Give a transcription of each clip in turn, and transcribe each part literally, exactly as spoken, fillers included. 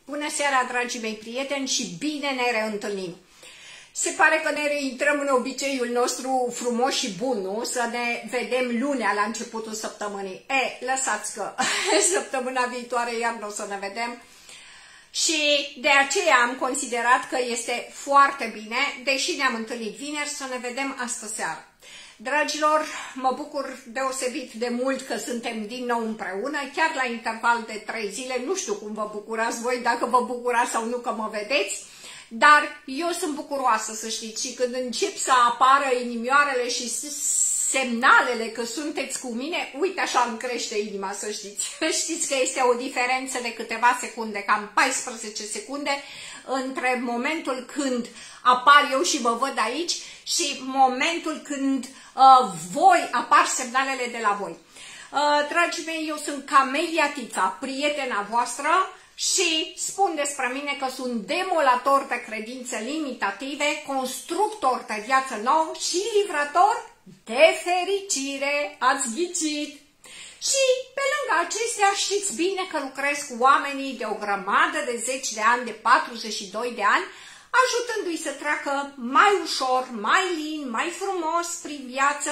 Bună seara, dragii mei prieteni, și bine ne reîntâlnim! Se pare că ne reintrăm în obiceiul nostru frumos și bun, nu? Să ne vedem lunea la începutul săptămânii. E, lăsați că săptămâna viitoare iar nu o să ne vedem. Și de aceea am considerat că este foarte bine, deși ne-am întâlnit vineri, să ne vedem astă seară. Dragilor, mă bucur deosebit de mult că suntem din nou împreună, chiar la interval de trei zile. Nu știu cum vă bucurați voi, dacă vă bucurați sau nu că mă vedeți, dar eu sunt bucuroasă, să știți, și când încep să apară inimioarele și semnalele că sunteți cu mine, uite așa îmi crește inima, să știți. Știți că este o diferență de câteva secunde, cam paisprezece secunde, între momentul când apar eu și mă văd aici și momentul când uh, voi apar semnalele de la voi. Uh, dragii mei, eu sunt Camelia Tița, prietena voastră, și spun despre mine că sunt demolator de credințe limitative, constructor de viață nouă și livrator de fericire. Ați ghicit! Și pe lângă acestea știți bine că lucrez cu oamenii de o grămadă de zeci de ani, de patruzeci și doi de ani, ajutându-i să treacă mai ușor, mai lin, mai frumos prin viață,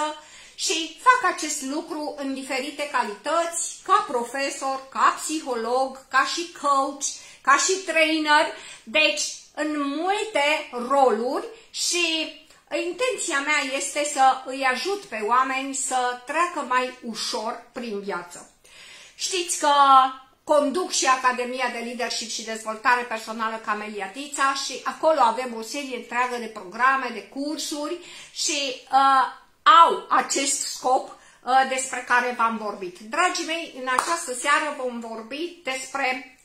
și fac acest lucru în diferite calități, ca profesor, ca psiholog, ca și coach, ca și trainer, deci în multe roluri, și intenția mea este să îi ajut pe oameni să treacă mai ușor prin viață. Știți că conduc și Academia de Leadership și Dezvoltare Personală Camelia Tița și acolo avem o serie întreagă de programe, de cursuri și uh, au acest scop uh, despre care v-am vorbit. Dragii mei, în această seară vom vorbi despre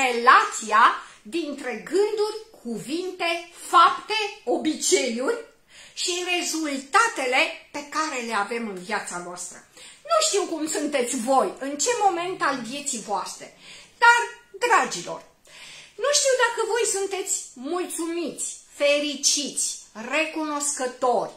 relația dintre gânduri, cuvinte, fapte, obiceiuri și rezultatele pe care le avem în viața noastră. Nu știu cum sunteți voi, în ce moment al vieții voastre, dar, dragilor, nu știu dacă voi sunteți mulțumiți, fericiți, recunoscători,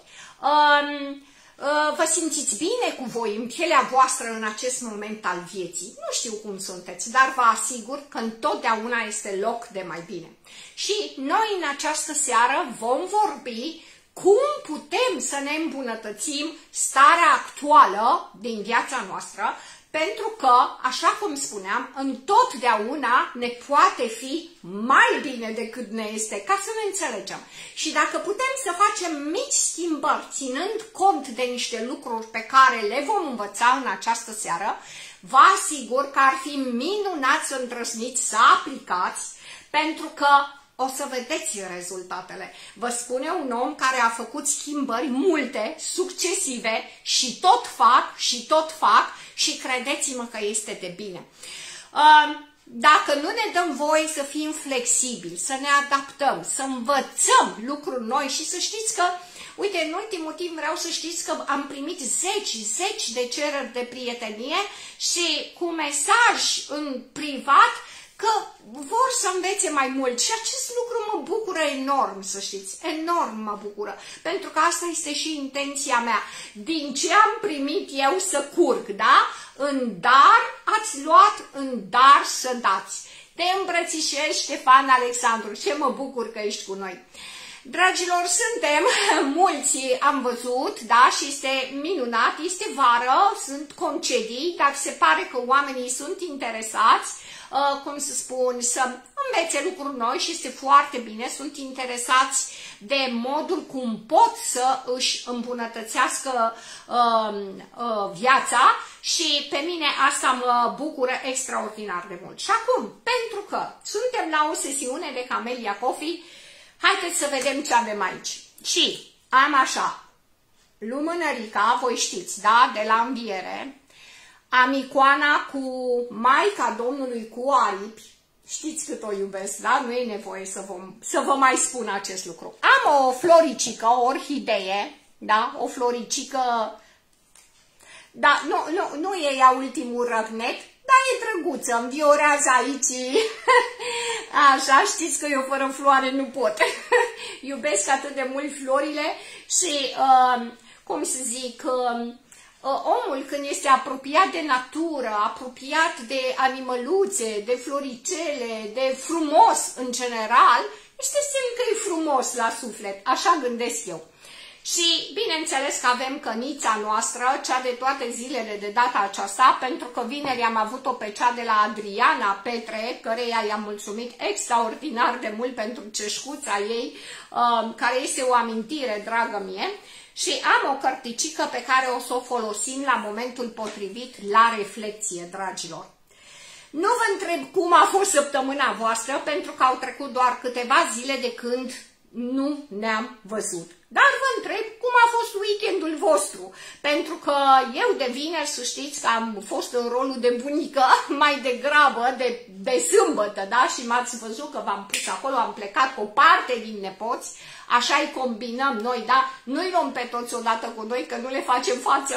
um, vă simțiți bine cu voi, în pielea voastră, în acest moment al vieții. Nu știu cum sunteți, dar vă asigur că întotdeauna este loc de mai bine. Și noi în această seară vom vorbi cum putem să ne îmbunătățim starea actuală din viața noastră, pentru că, așa cum spuneam, întotdeauna ne poate fi mai bine decât ne este, ca să ne înțelegem. Și dacă putem să facem mici schimbări, ținând cont de niște lucruri pe care le vom învăța în această seară, vă asigur că ar fi minunat să îndrăzniți să aplicați, pentru că o să vedeți rezultatele. Vă spune un om care a făcut schimbări multe, succesive, și tot fac, și tot fac, și credeți-mă că este de bine. Dacă nu ne dăm voie să fim flexibili, să ne adaptăm, să învățăm lucruri noi, și să știți că, uite, în ultimul timp vreau să știți că am primit zeci, zeci de cereri de prietenie și cu mesaj în privat că vor să învețe mai mult, și acest lucru mă bucură enorm, să știți, enorm mă bucură, pentru că asta este și intenția mea. Din ce am primit eu să curg, da? În dar ați luat, în dar să dați. Te îmbrățișez, Ștefan Alexandru, ce mă bucur că ești cu noi. Dragilor, suntem mulți, am văzut, da, și este minunat, este vară, sunt concedii, dar se pare că oamenii sunt interesați, Uh, cum să spun, să învețe lucruri noi, și este foarte bine, sunt interesați de modul cum pot să își îmbunătățească uh, uh, viața, și pe mine asta mă bucură extraordinar de mult. Și acum, pentru că suntem la o sesiune de Camelia Coffee, haideți să vedem ce avem aici. Și am așa, lumânărica, voi știți, da, de la Înviere. Am icoana cu Maica Domnului cu aripi, știți cât o iubesc, da? Nu e nevoie să vă, să vă mai spun acest lucru. Am o floricică, o orhidee, da? O floricică, da, nu, nu, nu e ea ultimul răgnet, dar e drăguță, îmi viorează aici. Așa, știți că eu fără floare nu pot. Iubesc atât de mult florile și, uh, cum să zic, uh, omul când este apropiat de natură, apropiat de animăluțe, de floricele, de frumos în general, este semn că e frumos la suflet, așa gândesc eu. Și bineînțeles că avem cănița noastră, cea de toate zilele de data aceasta, pentru că vineri am avut-o pe cea de la Adriana Petre, căreia i-am mulțumit extraordinar de mult pentru ceșcuța ei, care este o amintire dragă mie. Și am o cărticică pe care o să o folosim la momentul potrivit la reflecție, dragilor. Nu vă întreb cum a fost săptămâna voastră, pentru că au trecut doar câteva zile de când nu ne-am văzut. Dar vă întreb cum a fost weekendul vostru, pentru că eu de vineri, să știți că am fost în rolul de bunică mai degrabă de, de sâmbătă, da? Și m-ați văzut că v-am pus acolo, am plecat cu o parte din nepoți, așa îi combinăm noi, da? Nu-i luăm pe toți odată cu noi, că nu le facem față.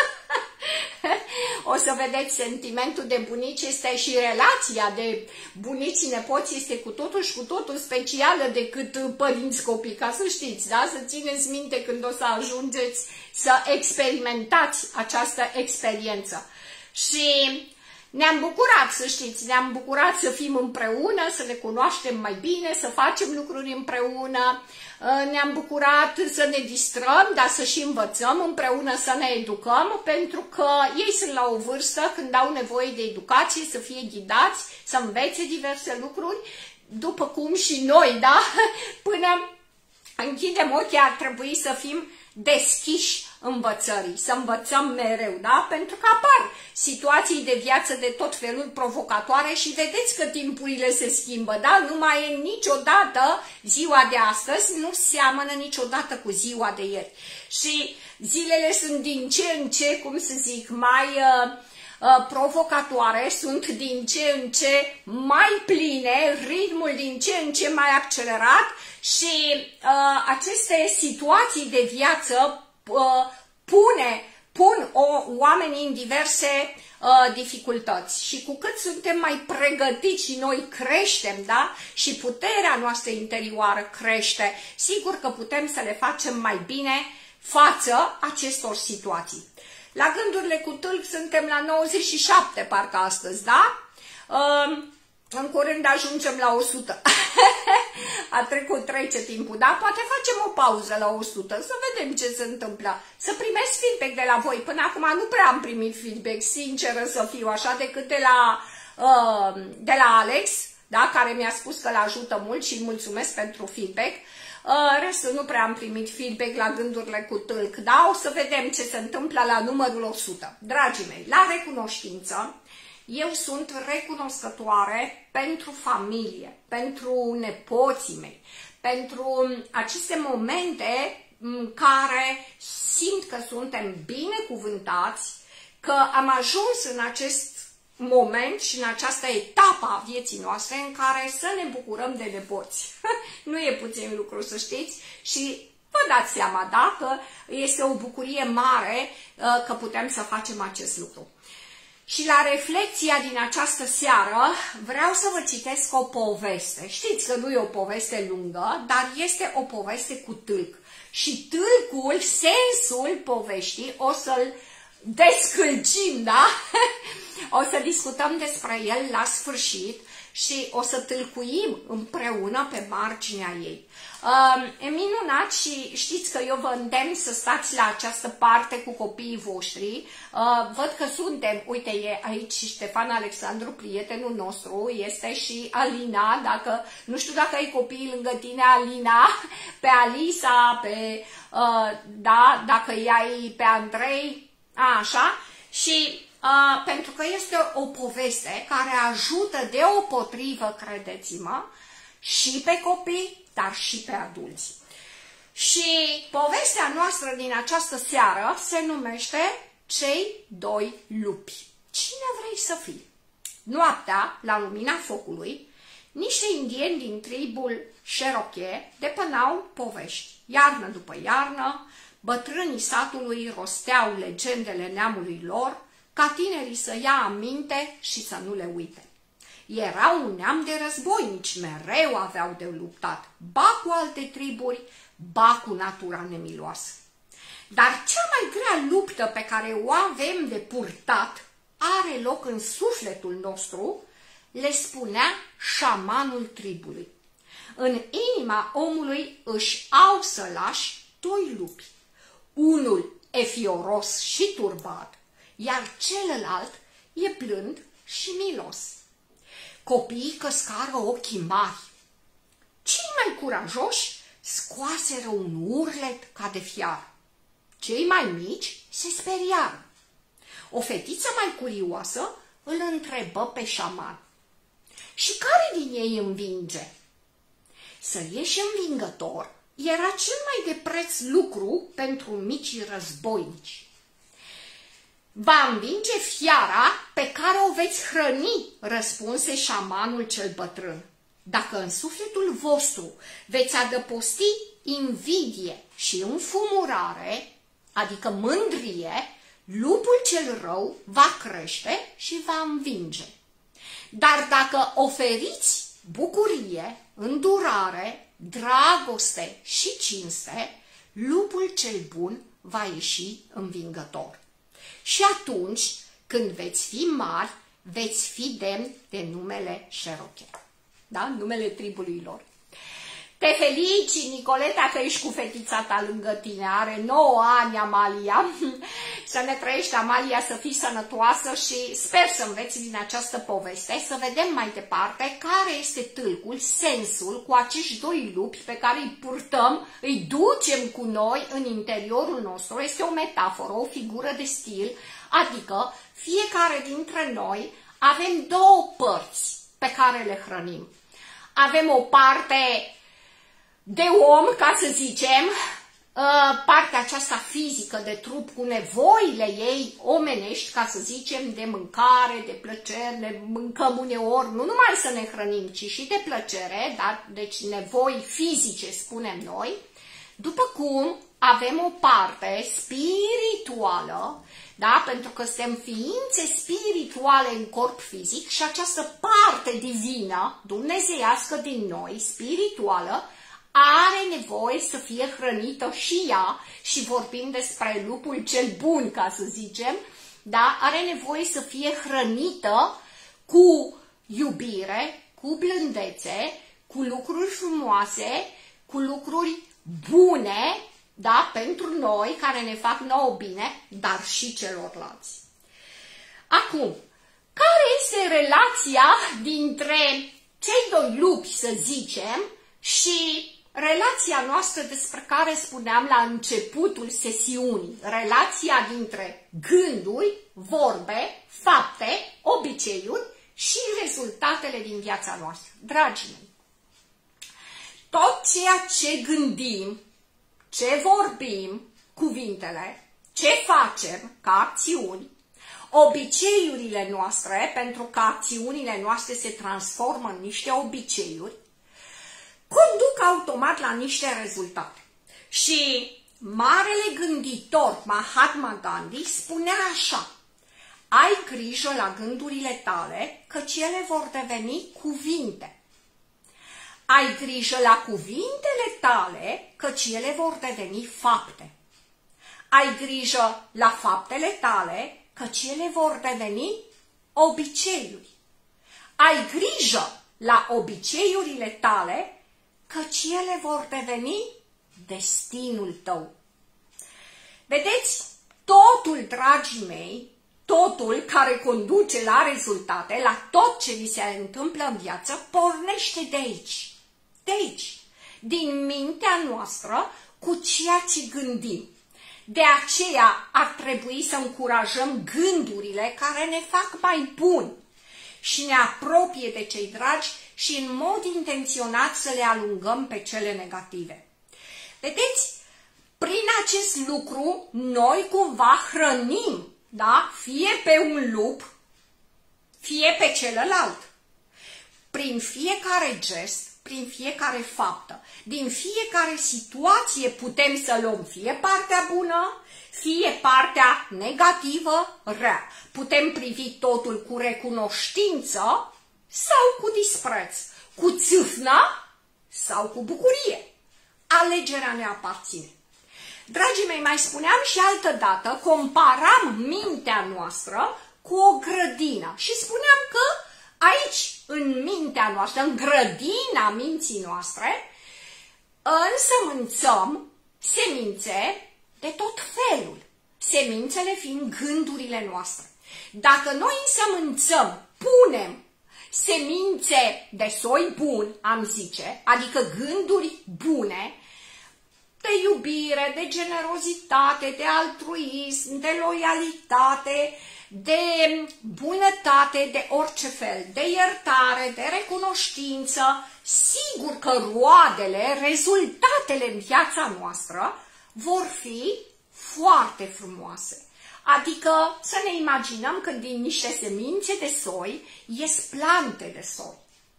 O să vedeți, sentimentul de bunici este și relația de bunici-nepoți este cu totul și cu totul specială decât părinți-copii, ca să știți, da? Să țineți minte când o să ajungeți să experimentați această experiență. Și ne-am bucurat, să știți, ne-am bucurat să fim împreună, să ne cunoaștem mai bine, să facem lucruri împreună, ne-am bucurat să ne distrăm, dar să și învățăm împreună, să ne educăm, pentru că ei sunt la o vârstă când au nevoie de educație, să fie ghidați, să învețe diverse lucruri, după cum și noi, da? Până închidem ochii ar trebui să fim deschiși învățării, să învățăm mereu, da? Pentru că apar situații de viață de tot felul provocatoare și vedeți că timpurile se schimbă, da? Nu mai e niciodată ziua de astăzi, nu seamănă niciodată cu ziua de ieri. Și zilele sunt din ce în ce, cum să zic, mai uh, uh, provocatoare, sunt din ce în ce mai pline, ritmul din ce în ce mai accelerat și uh, aceste situații de viață pune, pun o, oamenii în diverse uh, dificultăți și cu cât suntem mai pregătiți și noi creștem, da? Și puterea noastră interioară crește, sigur că putem să le facem mai bine față acestor situații. La gândurile cu tâlc suntem la nouăzeci și șapte parcă astăzi, da? Uh, În curând ajungem la o sută. A trecut, trece timpul, dar poate facem o pauză la o sută, să vedem ce se întâmplă. Să primesc feedback de la voi. Până acum nu prea am primit feedback, sinceră să fiu așa, decât de la, uh, de la Alex, da, care mi-a spus că l-ajută mult și îi mulțumesc pentru feedback. Uh, restul nu prea am primit feedback la gândurile cu tâlc, da? O să vedem ce se întâmplă la numărul o sută. Dragii mei, la recunoștință, eu sunt recunoscătoare pentru familie, pentru nepoții mei, pentru aceste momente în care simt că suntem binecuvântați, că am ajuns în acest moment și în această etapă a vieții noastre în care să ne bucurăm de nepoți. Nu e puțin lucru, să știți, și vă dați seama, da, că este o bucurie mare că putem să facem acest lucru. Și la reflexia din această seară vreau să vă citesc o poveste. Știți că nu e o poveste lungă, dar este o poveste cu tâlc. Și tâlcul, sensul poveștii, o să-l descălcim, da? O să discutăm despre el la sfârșit și o să tâlcuim împreună pe marginea ei. Uh, e minunat și știți că eu vă îndemn să stați la această parte cu copiii voștri. Uh, văd că suntem, uite, e aici și Ștefan Alexandru, prietenul nostru, este și Alina, dacă, nu știu dacă ai copii lângă tine, Alina, pe Alisa, pe, uh, da, dacă i-ai pe Andrei, a, așa, și uh, pentru că este o poveste care ajută deopotrivă, credeți-mă, și pe copii, dar și pe adulți. Și povestea noastră din această seară se numește Cei doi lupi. Cine vrei să fii? Noaptea, la lumina focului, niște indieni din tribul Cherokee depănau povești. Iarnă după iarnă, bătrânii satului rosteau legendele neamului lor, ca tinerii să ia aminte și să nu le uite. Era un neam de războinici, mereu aveau de luptat, ba cu alte triburi, ba cu natura nemiloasă. Dar cea mai grea luptă pe care o avem de purtat are loc în sufletul nostru, le spunea șamanul tribului. În inima omului își au sălași doi lupi. Unul e fioros și turbat, iar celălalt e blând și milos. Copiii căscară ochii mari. Cei mai curajoși scoaseră un urlet ca de fiară. Cei mai mici se speriară. O fetiță mai curioasă îl întrebă pe șaman: și care din ei învinge? Să ieși învingător era cel mai de preț lucru pentru micii războinici. Va învinge fiara pe care o veți hrăni, răspunse șamanul cel bătrân. Dacă în sufletul vostru veți adăposti invidie și înfumurare, adică mândrie, lupul cel rău va crește și va învinge. Dar dacă oferiți bucurie, îndurare, dragoste și cinste, lupul cel bun va ieși învingător. Și atunci, când veți fi mari, veți fi demni de numele Cherokee. Da? Numele tribului lor. Te felici, Nicoleta, că ești cu fetița ta lângă tine. Are nouă ani, Amalia. Să ne trăiești, Amalia, să fii sănătoasă și sper să înveți din această poveste, să vedem mai departe care este tâlcul, sensul cu acești doi lupi pe care îi purtăm, îi ducem cu noi în interiorul nostru. Este o metaforă, o figură de stil, adică fiecare dintre noi avem două părți pe care le hrănim. Avem o parte de om, ca să zicem, partea aceasta fizică de trup cu nevoile ei omenești, ca să zicem, de mâncare, de plăcere, ne mâncăm uneori, nu numai să ne hrănim, ci și de plăcere, dar, deci nevoi fizice, spunem noi, după cum avem o parte spirituală, da? Pentru că suntem ființe spirituale în corp fizic și această parte divină, dumnezeiască din noi, spirituală, are nevoie să fie hrănită și ea, și vorbim despre lupul cel bun, ca să zicem, da? Are nevoie să fie hrănită cu iubire, cu blândețe, cu lucruri frumoase, cu lucruri bune, da? Pentru noi, care ne fac nouă bine, dar și celorlalți. Acum, care este relația dintre cei doi lupi, să zicem, și relația noastră despre care spuneam la începutul sesiunii? Relația dintre gânduri, vorbe, fapte, obiceiuri și rezultatele din viața noastră. Dragii mei, tot ceea ce gândim, ce vorbim, cuvintele, ce facem ca acțiuni, obiceiurile noastre, pentru că acțiunile noastre se transformă în niște obiceiuri, conduc automat la niște rezultate. Și marele gânditor Mahatma Gandhi spunea așa: ai grijă la gândurile tale, căci ele vor deveni cuvinte. Ai grijă la cuvintele tale, căci ele vor deveni fapte. Ai grijă la faptele tale, căci ele vor deveni obiceiuri. Ai grijă la obiceiurile tale, căci ele vor deveni destinul tău. Vedeți, totul, dragii mei, totul care conduce la rezultate, la tot ce vi se întâmplă în viață, pornește de aici. De aici, din mintea noastră, cu ceea ce gândim. De aceea ar trebui să încurajăm gândurile care ne fac mai buni și ne apropie de cei dragi și în mod intenționat să le alungăm pe cele negative. Vedeți, prin acest lucru noi cumva hrănim, da? Fie pe un lup, fie pe celălalt. Prin fiecare gest, prin fiecare faptă, din fiecare situație putem să luăm fie partea bună, fie partea negativă, rea. Putem privi totul cu recunoștință sau cu dispreț, cu țâfnă sau cu bucurie. Alegerea ne aparține. Dragii mei, mai spuneam și altă dată, comparam mintea noastră cu o grădină și spuneam că aici, în mintea noastră, în grădina minții noastre, însămânțăm semințe de tot felul, semințele fiind gândurile noastre. Dacă noi însămânțăm, punem semințe de soi bun, am zice, adică gânduri bune, de iubire, de generozitate, de altruism, de loialitate, de bunătate, de orice fel, de iertare, de recunoștință, sigur că roadele, rezultatele în viața noastră vor fi foarte frumoase. Adică să ne imaginăm că din niște semințe de soi ies plante de soi.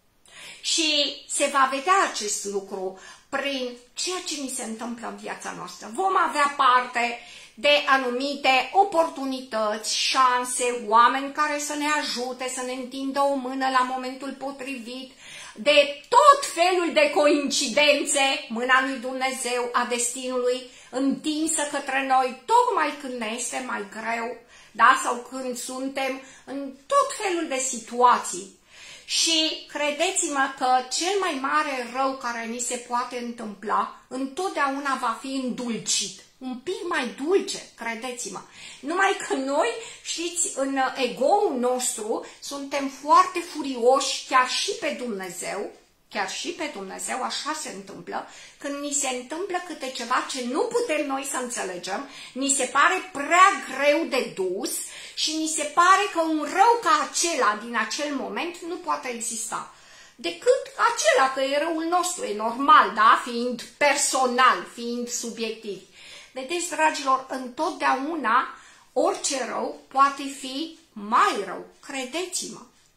Și se va vedea acest lucru prin ceea ce ni se întâmplă în viața noastră. Vom avea parte de anumite oportunități, șanse, oameni care să ne ajute, să ne întindă o mână la momentul potrivit, de tot felul de coincidențe, mâna lui Dumnezeu, a destinului, întinsă către noi, tocmai când ne este mai greu, da? Sau când suntem în tot felul de situații. Și credeți-mă că cel mai mare rău care ni se poate întâmpla, întotdeauna va fi îndulcit. Un pic mai dulce, credeți-mă. Numai că noi, știți, în ego-ul nostru suntem foarte furioși chiar și pe Dumnezeu, chiar și pe Dumnezeu, așa se întâmplă, când ni se întâmplă câte ceva ce nu putem noi să înțelegem, ni se pare prea greu de dus și ni se pare că un rău ca acela din acel moment nu poate exista. Decât acela, că e răul nostru, e normal, da? Fiind personal, fiind subiectiv. Vedeți, dragilor, întotdeauna orice rău poate fi mai rău, credeți-mă.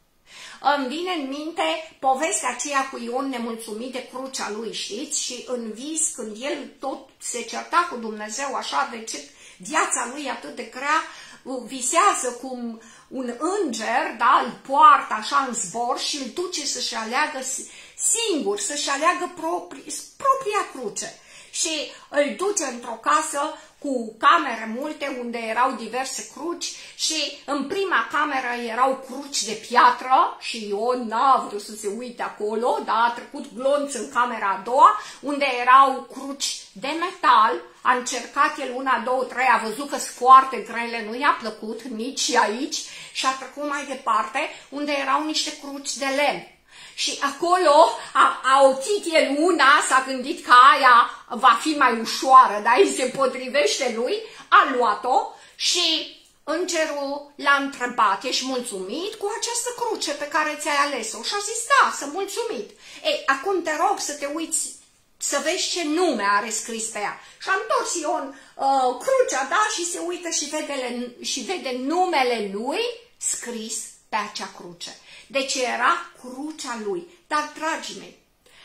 Îmi vine în minte povestea aceea cu Ion nemulțumit de crucea lui, știți? Și în vis, când el tot se certa cu Dumnezeu așa, de ce viața lui atât de grea, visează cum un înger, da, îl poartă așa în zbor și îl duce să-și aleagă singur, să-și aleagă propri, propria cruce. Și îl duce într-o casă cu camere multe unde erau diverse cruci și în prima cameră erau cruci de piatră și Ion n-a vrut să se uite acolo, dar a trecut glonț în camera a doua unde erau cruci de metal, a încercat el una, două, trei, a văzut că sunt foarte grele, nu i-a plăcut nici aici și a trecut mai departe unde erau niște cruci de lemn. Și acolo a, a oțit el una, s-a gândit că aia va fi mai ușoară, dar îi se potrivește lui, a luat-o și îngerul l-a întrebat, ești mulțumit cu această cruce pe care ți-ai ales-o? Și a zis, da, sunt mulțumit. Ei, acum te rog să te uiți, să vezi ce nume are scris pe ea. Și a întors Ion uh, crucea, da, și se uită și vede, și vede numele lui scris pe acea cruce. Deci era crucea lui. Dar, dragii mei,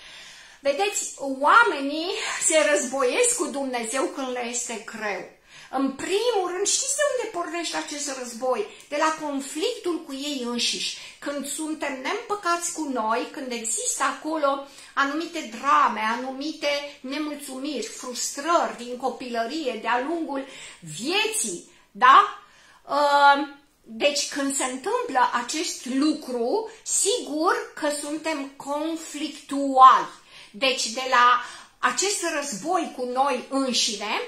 vedeți, oamenii se războiesc cu Dumnezeu când le este greu. În primul rând, știți de unde pornește acest război? De la conflictul cu ei înșiși. Când suntem neîmpăcați cu noi, când există acolo anumite drame, anumite nemulțumiri, frustrări din copilărie, de-a lungul vieții, da? Uh, Deci când se întâmplă acest lucru, sigur că suntem conflictuali. Deci de la acest război cu noi înșine,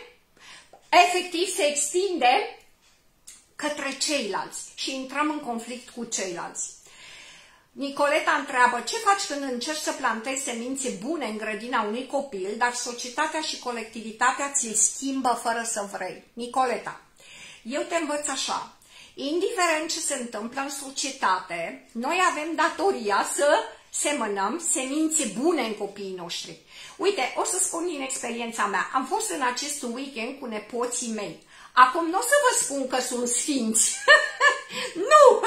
efectiv se extinde către ceilalți și intrăm în conflict cu ceilalți. Nicoleta întreabă, ce faci când încerci să plantezi semințe bune în grădina unui copil, dar societatea și colectivitatea ți-l schimbă fără să vrei? Nicoleta, eu te învăț așa. Indiferent ce se întâmplă în societate, noi avem datoria să semănăm semințe bune în copiii noștri. Uite, o să spun din experiența mea. Am fost în acest weekend cu nepoții mei. Acum nu o să vă spun că sunt sfinți. Nu!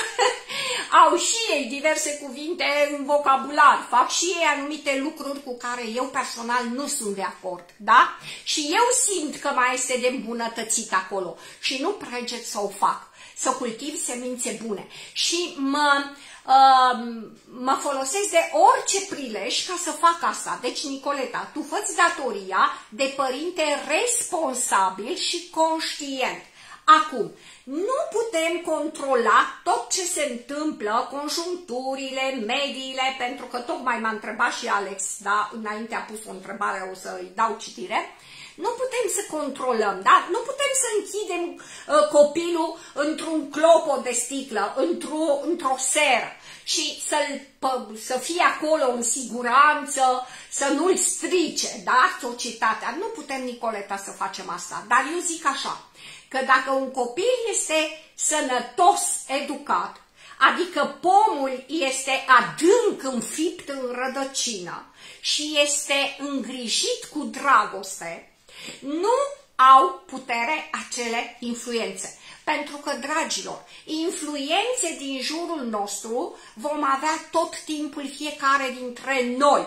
Au și ei diverse cuvinte în vocabular. Fac și ei anumite lucruri cu care eu personal nu sunt de acord. Da? Și eu simt că mai este de îmbunătățit acolo. Și nu preget să o fac. Să cultiv semințe bune. Și mă mă folosesc de orice prilej ca să fac asta. Deci, Nicoleta, tu fă-ți datoria de părinte responsabil și conștient. Acum, nu putem controla tot ce se întâmplă, conjuncturile, mediile, pentru că tocmai m-a întrebat și Alex, da, înainte a pus o întrebare, o să-i dau citire. Nu putem să controlăm, da? Nu putem să închidem uh, copilul într-un clopot de sticlă, într-o într-o seră și să, să fie acolo în siguranță, să nu-l strice, da? Societatea. Nu putem, Nicoleta, să facem asta. Dar eu zic așa, că dacă un copil este sănătos, educat, adică pomul este adânc înfipt în rădăcină și este îngrijit cu dragoste, nu au putere acele influențe. Pentru că, dragilor, influențe din jurul nostru vom avea tot timpul fiecare dintre noi.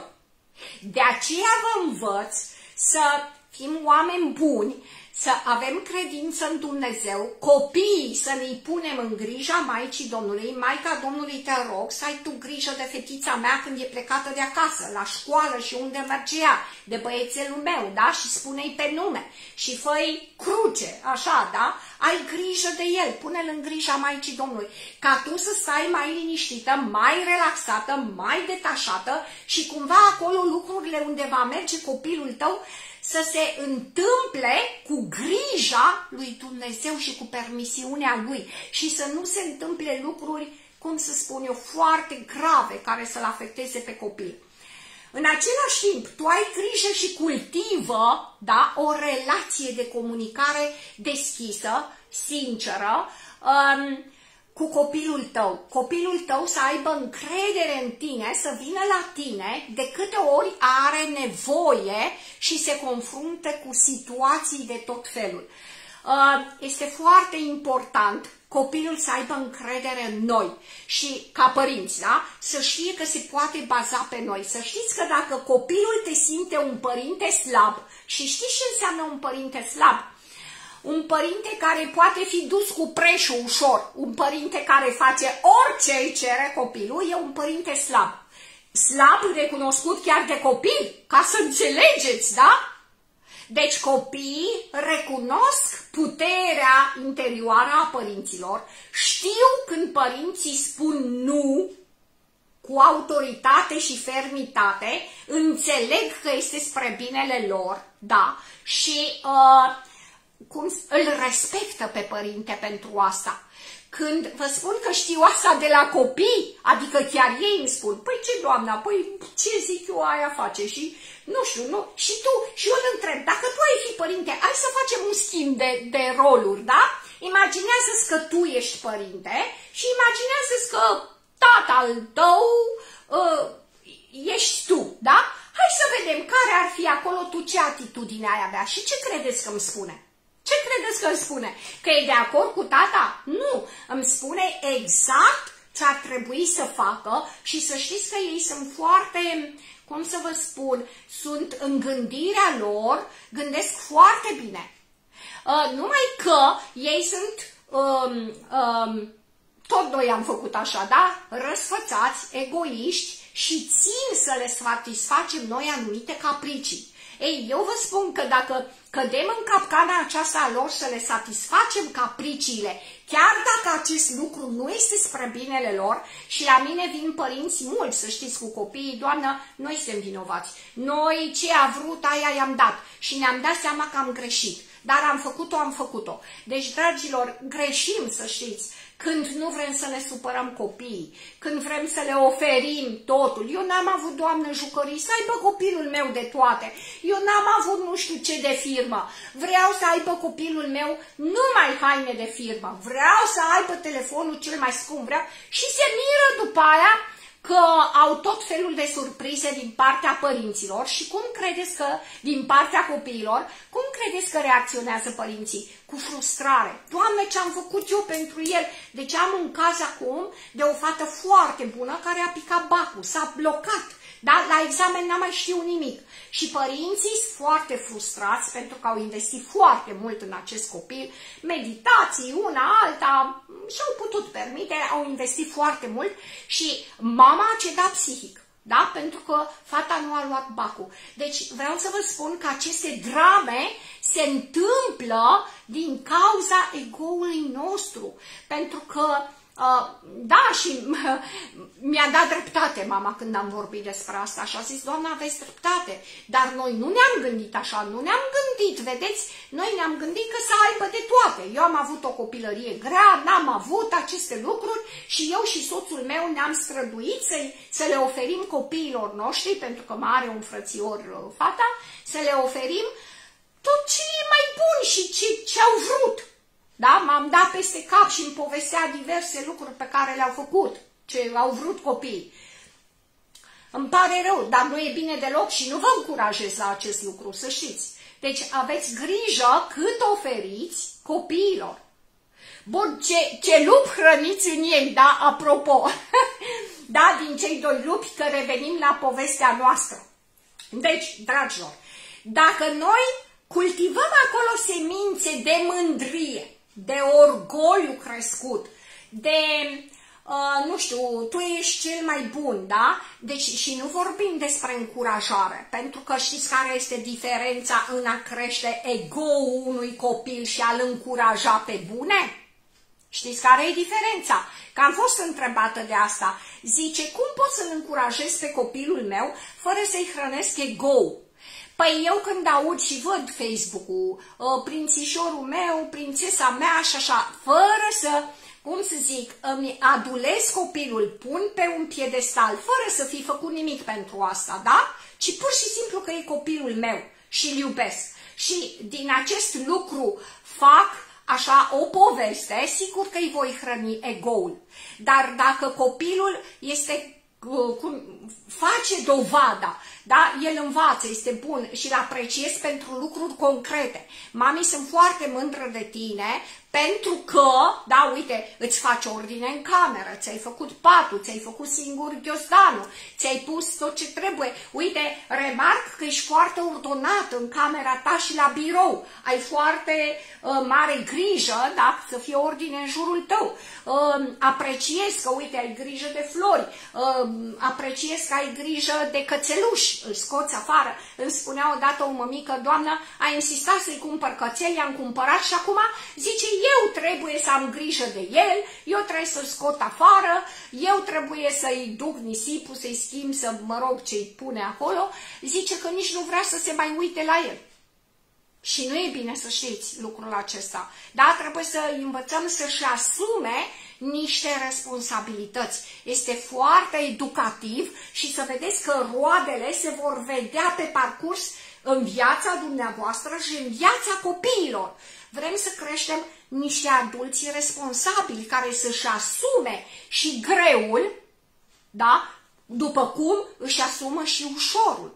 De aceea vă învăț să fim oameni buni, să avem credință în Dumnezeu, copiii să ne-i punem în grija Maicii Domnului. Maica Domnului, te rog să ai tu grijă de fetița mea când e plecată de acasă, la școală și unde mergea, de băiețelul meu, da? Și spune-i pe nume și fă-i cruce, așa, da? Ai grijă de el, pune-l în grija Maicii Domnului, ca tu să stai mai liniștită, mai relaxată, mai detașată și cumva acolo lucrurile unde va merge copilul tău să se întâmple cu grija lui Dumnezeu și cu permisiunea lui și să nu se întâmple lucruri, cum să spun eu, foarte grave care să-l afecteze pe copil. În același timp, tu ai grijă și cultivă, da, o relație de comunicare deschisă, sinceră, um, cu copilul tău. Copilul tău să aibă încredere în tine, să vină la tine de câte ori are nevoie și se confruntă cu situații de tot felul. Este foarte important copilul să aibă încredere în noi și ca părinți, da? Să știe că se poate baza pe noi. Să știți că dacă copilul te simte un părinte slab, și știți ce înseamnă un părinte slab? Un părinte care poate fi dus cu preșul ușor, un părinte care face orice îi cere copilul, e un părinte slab. Slab recunoscut chiar de copii, ca să înțelegeți, da? Deci copiii recunosc puterea interioară a părinților, știu când părinții spun nu cu autoritate și fermitate, înțeleg că este spre binele lor, da? Și uh, cum îl respectă pe părinte pentru asta. Când vă spun că știu asta de la copii, adică chiar ei îmi spun, păi ce, doamna, păi ce zic eu, aia face și nu știu, nu, și tu, și eu îl întreb, dacă tu ai fi părinte, hai să facem un schimb de, de roluri, da? Imaginează-ți că tu ești părinte și imaginează-ți că tatăl tău uh, ești tu, da? Hai să vedem care ar fi acolo, tu ce atitudine ai avea și ce credeți că îmi spune? Ce credeți că îmi spune? Că e de acord cu tata? Nu, îmi spune exact ce ar trebui să facă și să știți că ei sunt foarte, cum să vă spun, sunt în gândirea lor, gândesc foarte bine. Uh, numai că ei sunt, um, um, tot noi am făcut așa, da? Răsfățați, egoiști și țin să le satisfacem noi anumite capricii. Ei, eu vă spun că dacă cădem în capcana aceasta a lor să le satisfacem capriciile, chiar dacă acest lucru nu este spre binele lor, și la mine vin părinți mulți, să știți, cu copiii, doamnă, noi suntem vinovați. Noi ce a vrut, aia i-am dat și ne-am dat seama că am greșit. Dar am făcut-o, am făcut-o. Deci, dragilor, greșim, să știți, când nu vrem să ne supărăm copiii, când vrem să le oferim totul. Eu n-am avut, Doamne, jucării, să aibă copilul meu de toate. Eu n-am avut nu știu ce de firmă. Vreau să aibă copilul meu numai haine de firmă. Vreau să aibă telefonul cel mai scump. Vreau... Și se miră după aia că au tot felul de surprize din partea părinților și cum credeți că, din partea copiilor, cum credeți că reacționează părinții? Cu frustrare. Doamne, ce am făcut eu pentru el? Deci am un caz acum de o fată foarte bună care a picat bacul, s-a blocat Da? La examen n-am mai știut nimic. Și părinții sunt foarte frustrați pentru că au investit foarte mult în acest copil, meditații, una, alta, și-au putut permite, au investit foarte mult și mama a cedat psihic. Da? Pentru că fata nu a luat bacul. Deci vreau să vă spun că aceste drame se întâmplă din cauza egoului nostru. Pentru că, uh, da, și uh, mi-a dat dreptate mama când am vorbit despre asta și a zis, Doamna, aveți dreptate. Dar noi nu ne-am gândit așa, nu ne-am gândit, vedeți? Noi ne-am gândit că să aibă de toate. Eu am avut o copilărie grea, n-am avut aceste lucruri și eu și soțul meu ne-am străduit să, să le oferim copiilor noștri, pentru că mai are un frățior fata, să le oferim tot ce e mai bun și ce, ce au vrut. Da? M-am dat peste cap și îmi povestea diverse lucruri pe care le-au făcut, ce au vrut copiii. Îmi pare rău, dar nu e bine deloc și nu vă încurajez la acest lucru, să știți. Deci aveți grijă cât oferiți copiilor. Bun, ce, ce lup hrăniți în ei, da? Apropo, da, din cei doi lupi, că revenim la povestea noastră. Deci, dragilor, dacă noi cultivăm acolo semințe de mândrie, de orgoliu crescut, de, uh, nu știu, tu ești cel mai bun, da? Deci, și nu vorbim despre încurajare, pentru că știți care este diferența în a crește ego-ul unui copil și a-l încuraja pe bune? Știți care e diferența? Că am fost întrebată de asta. Zice, cum pot să-l încurajez pe copilul meu fără să-i hrănesc ego-ul? Păi eu când aud și văd Facebook-ul, prințișorul meu, prințesa mea și așa, fără să, cum să zic, îmi adulez copilul, pun pe un piedestal, fără să fi făcut nimic pentru asta, da? Ci pur și simplu că e copilul meu și îl iubesc. Și din acest lucru fac așa o poveste, sigur că îi voi hrăni ego-ul. Dar dacă copilul este, cum, face dovada, da? El învață, este bun și îl apreciez pentru lucruri concrete. Mami, sunt foarte mândră de tine pentru că, da, uite, îți faci ordine în cameră, ți-ai făcut patul, ți-ai făcut singur ghiozdanul, ți-ai pus tot ce trebuie. Uite, remarc că ești foarte ordonat în camera ta și la birou. Ai foarte uh, mare grijă, da, să fie ordine în jurul tău. Uh, apreciez că, uite, ai grijă de flori. Uh, apreciez că ai grijă de cățeluși, îl scoți afară. Îmi spunea odată o mămică, Doamnă, a insistat să-i cumpăr cățel, i-am cumpărat și acum zice, eu trebuie să am grijă de el, eu trebuie să-l scot afară, eu trebuie să-i duc nisipul, să-i schimb, să mă rog ce-i pune acolo, zice că nici nu vrea să se mai uite la el. Și nu e bine să știți lucrul acesta. Da, trebuie să învățăm să-și asume niște responsabilități. Este foarte educativ și să vedeți că roadele se vor vedea pe parcurs în viața dumneavoastră și în viața copiilor. Vrem să creștem niște adulți responsabili care să-și asume și greul, da? După cum își asumă și ușorul.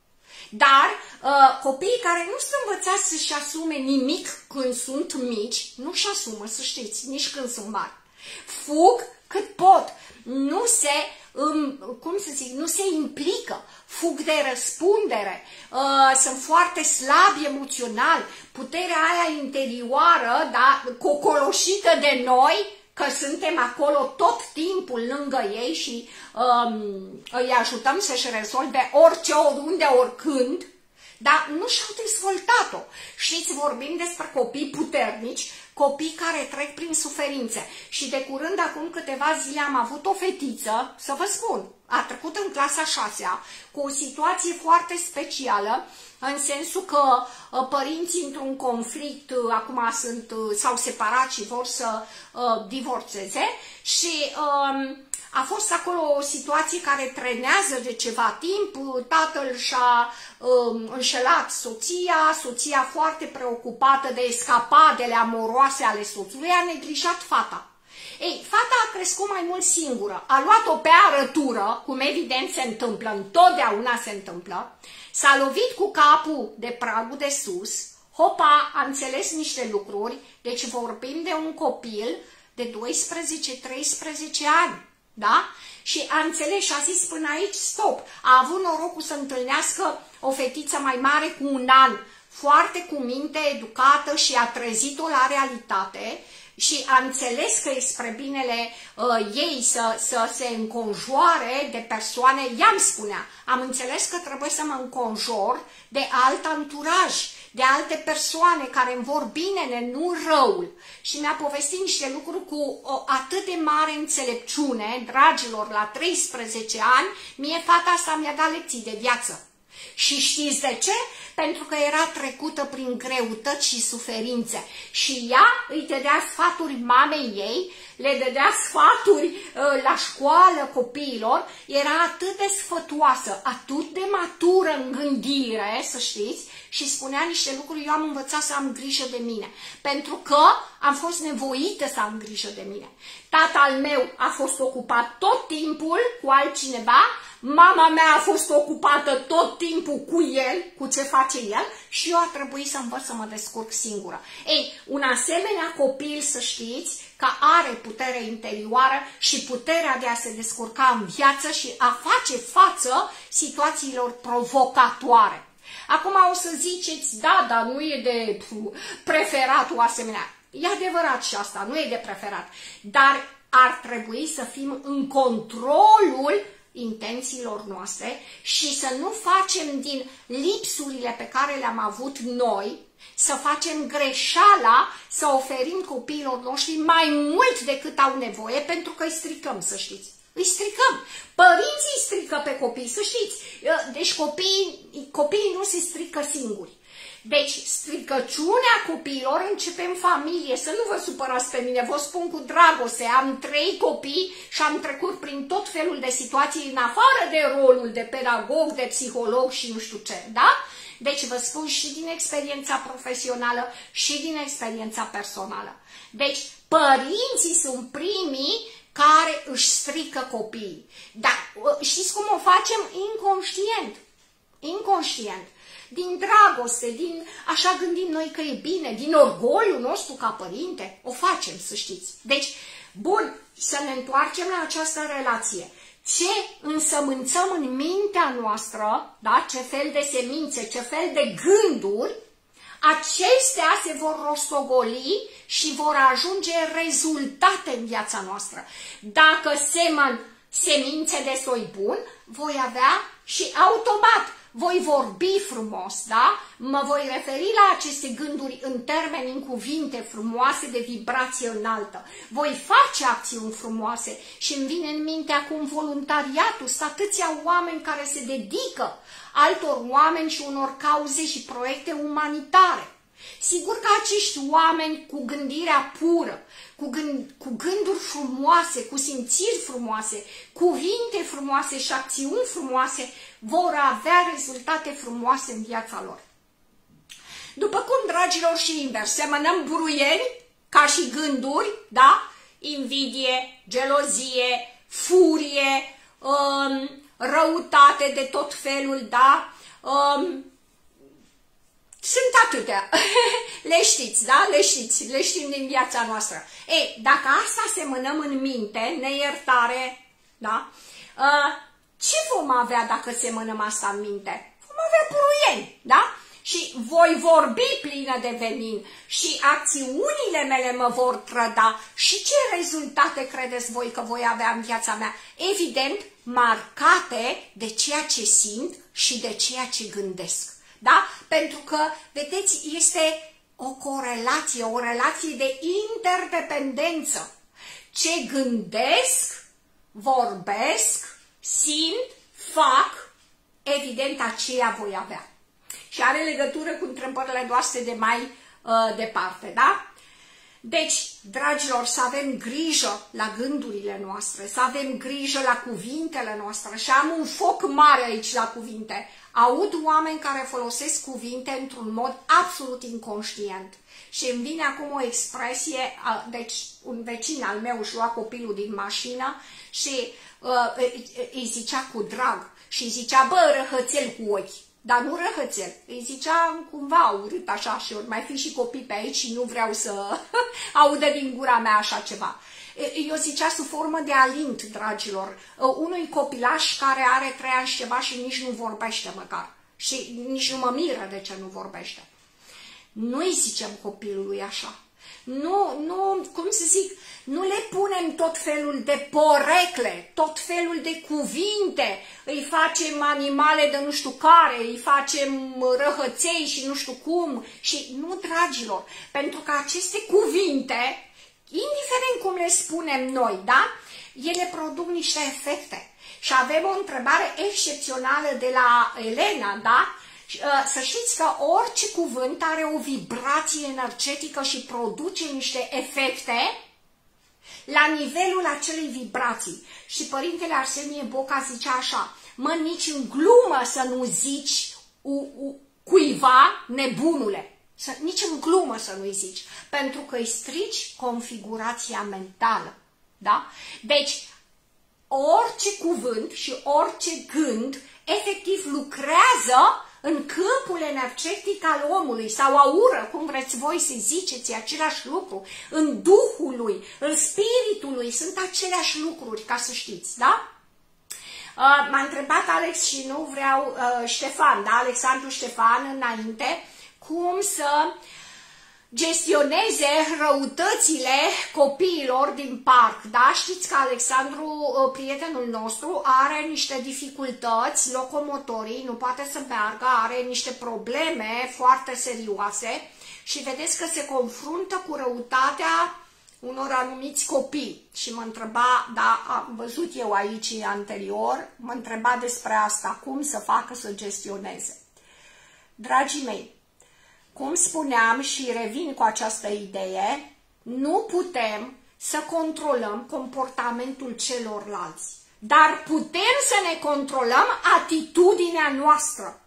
Dar uh, copiii care nu sunt învățați să-și asume nimic când sunt mici, nu-și asumă, să știți, nici când sunt mari. Fug cât pot, nu se, um, cum să zic, nu se implică, fug de răspundere, uh, sunt foarte slabi emoțional, puterea aia interioară, da, cocoloșită de noi, că suntem acolo tot timpul lângă ei și um, îi ajutăm să-și rezolve orice, oriunde, oricând, dar nu și-au dezvoltat-o. Știți, vorbim despre copii puternici, copii care trec prin suferințe. Și de curând, acum câteva zile, am avut o fetiță, să vă spun, a trecut în clasa a șasea, cu o situație foarte specială, în sensul că uh, părinții într-un conflict, uh, acum sunt, uh, s-au separat și vor să uh, divorțeze și uh, a fost acolo o situație care trenează de ceva timp, tatăl și-a uh, înșelat soția, soția foarte preocupată de escapadele amoroase ale soțului, a neglijat fata. Ei, fata a crescut mai mult singură, a luat-o pe arătură, cum evident se întâmplă, întotdeauna se întâmplă, s-a lovit cu capul de pragul de sus, hopa, a înțeles niște lucruri, deci vorbim de un copil de doisprezece treisprezece ani. da? Și a înțeles și a zis până aici, stop. A avut norocul să întâlnească o fetiță mai mare cu un an, foarte cu minte, educată și a trezit-o la realitate și a înțeles că e spre binele uh, ei să, să se înconjoare de persoane, ea îmi spunea, am înțeles că trebuie să mă înconjor de alt anturaj, de alte persoane care îmi vor binele, nu răul. Și mi-a povestit niște lucruri cu o atât de mare înțelepciune, dragilor, la treisprezece ani, mie fata asta mi-a dat lecții de viață. Și știți de ce? Pentru că era trecută prin greutăți și suferințe. Și ea îi dădea sfaturi mamei ei, le dădea sfaturi uh, la școală copiilor, era atât de sfătuoasă, atât de matură în gândire, să știți, și spunea niște lucruri, eu am învățat să am grijă de mine, pentru că am fost nevoită să am grijă de mine. Tatăl meu a fost ocupat tot timpul cu altcineva, mama mea a fost ocupată tot timpul cu el, cu ce face el, și eu a trebuit să învăț să mă descurc singură. Ei, un asemenea copil, să știți, că are putere interioară și puterea de a se descurca în viață și a face față situațiilor provocatoare. Acum o să ziceți, da, dar nu e de preferat o asemenea. E adevărat și asta, nu e de preferat, dar ar trebui să fim în controlul intențiilor noastre și să nu facem din lipsurile pe care le-am avut noi, să facem greșeala să oferim copiilor noștri mai mult decât au nevoie, pentru că îi stricăm, să știți. Îi stricăm. Părinții îi strică pe copii, să știți. Deci copiii, copiii nu se strică singuri. Deci stricăciunea copiilor începe în familie. Să nu vă supărați pe mine, vă spun cu dragoste. Am trei copii și am trecut prin tot felul de situații în afară de rolul de pedagog, de psiholog și nu știu ce, da? Deci vă spun și din experiența profesională și din experiența personală. Deci părinții sunt primii care își strică copiii. Dar știți cum o facem? Inconștient. Inconștient. Din dragoste, din așa gândim noi că e bine, din orgoliul nostru ca părinte, o facem, să știți. Deci, bun, să ne întoarcem la această relație. Ce însămânțăm în mintea noastră, da? Ce fel de semințe, ce fel de gânduri, acestea se vor rostogoli și vor ajunge rezultate în viața noastră. Dacă semăn semințe de soi bun, voi avea și automat, voi vorbi frumos, da? Mă voi referi la aceste gânduri în termeni, în cuvinte frumoase de vibrație înaltă. Voi face acțiuni frumoase și îmi vine în minte acum voluntariatul, sunt atâția oameni care se dedică altor oameni și unor cauze și proiecte umanitare. Sigur că acești oameni cu gândirea pură, cu, gând, cu gânduri frumoase, cu simțiri frumoase, cuvinte frumoase și acțiuni frumoase, vor avea rezultate frumoase în viața lor. După cum, dragilor, și invers, semănăm buruieni ca și gânduri, da? Invidie, gelozie, furie, um, răutate de tot felul, da? Um, Sunt atâtea. Le știți, da? Le știți, le știm din viața noastră. Ei, dacă asta semănăm în minte, neiertare, da? Ce vom avea dacă semănăm asta în minte? Vom avea buruieni, da? Și voi vorbi plină de venin și acțiunile mele mă vor trăda. Și ce rezultate credeți voi că voi avea în viața mea? Evident, marcate de ceea ce simt și de ceea ce gândesc. Da? Pentru că, vedeți, este o corelație, o relație de interdependență. Ce gândesc, vorbesc, simt, fac, evident aceea voi avea. Și are legătură cu întrebările noastre de mai uh, departe, da? Deci, dragilor, să avem grijă la gândurile noastre, să avem grijă la cuvintele noastre și am un foc mare aici la cuvinte. Aud oameni care folosesc cuvinte într-un mod absolut inconștient. Și îmi vine acum o expresie, deci un vecin al meu își lua copilul din mașină și uh, îi zicea cu drag și îi zicea, bă, răhățel cu ochi. Dar nu răhățel, îi zicea cumva urât așa și ori mai fi și copii pe aici și nu vreau să audă din gura mea așa ceva. eu zicea sub formă de alint, dragilor, unui copilaș care are trei ani și ceva și nici nu vorbește măcar. Și nici nu mă miră de ce nu vorbește. Nu-i zicem copilului așa. Nu, nu, cum să zic, nu le punem tot felul de porecle, tot felul de cuvinte, îi facem animale de nu știu care, îi facem răhăței și nu știu cum. Și nu, dragilor, pentru că aceste cuvinte, indiferent cum le spunem noi, da, ele produc niște efecte. Și avem o întrebare excepțională de la Elena, da? Să știți că orice cuvânt are o vibrație energetică și produce niște efecte la nivelul acelei vibrații. Și Părintele Arsenie Boca zicea așa: mă, nici în glumă să nu zici u, u, cuiva nebunule. Să, nici în glumă să nu-i zici, pentru că îi strici configurația mentală. Da? Deci, orice cuvânt și orice gând efectiv lucrează în câmpul energetic al omului, sau aură, cum vreți voi să ziceți, același lucru, în duhul lui, în spiritul lui, sunt aceleași lucruri, ca să știți, da? Uh, M-a întrebat Alex și nu vreau, uh, Ștefan, da? Alexandru Ștefan, înainte, cum să gestioneze răutățile copiilor din parc, da? Știți că Alexandru, prietenul nostru, are niște dificultăți locomotorii, nu poate să meargă, are niște probleme foarte serioase și vedeți că se confruntă cu răutatea unor anumiți copii. Și mă întreba, da, am văzut eu aici anterior, mă întreba despre asta, cum să facă să gestioneze. Dragii mei, cum spuneam și revin cu această idee, nu putem să controlăm comportamentul celorlalți, dar putem să ne controlăm atitudinea noastră.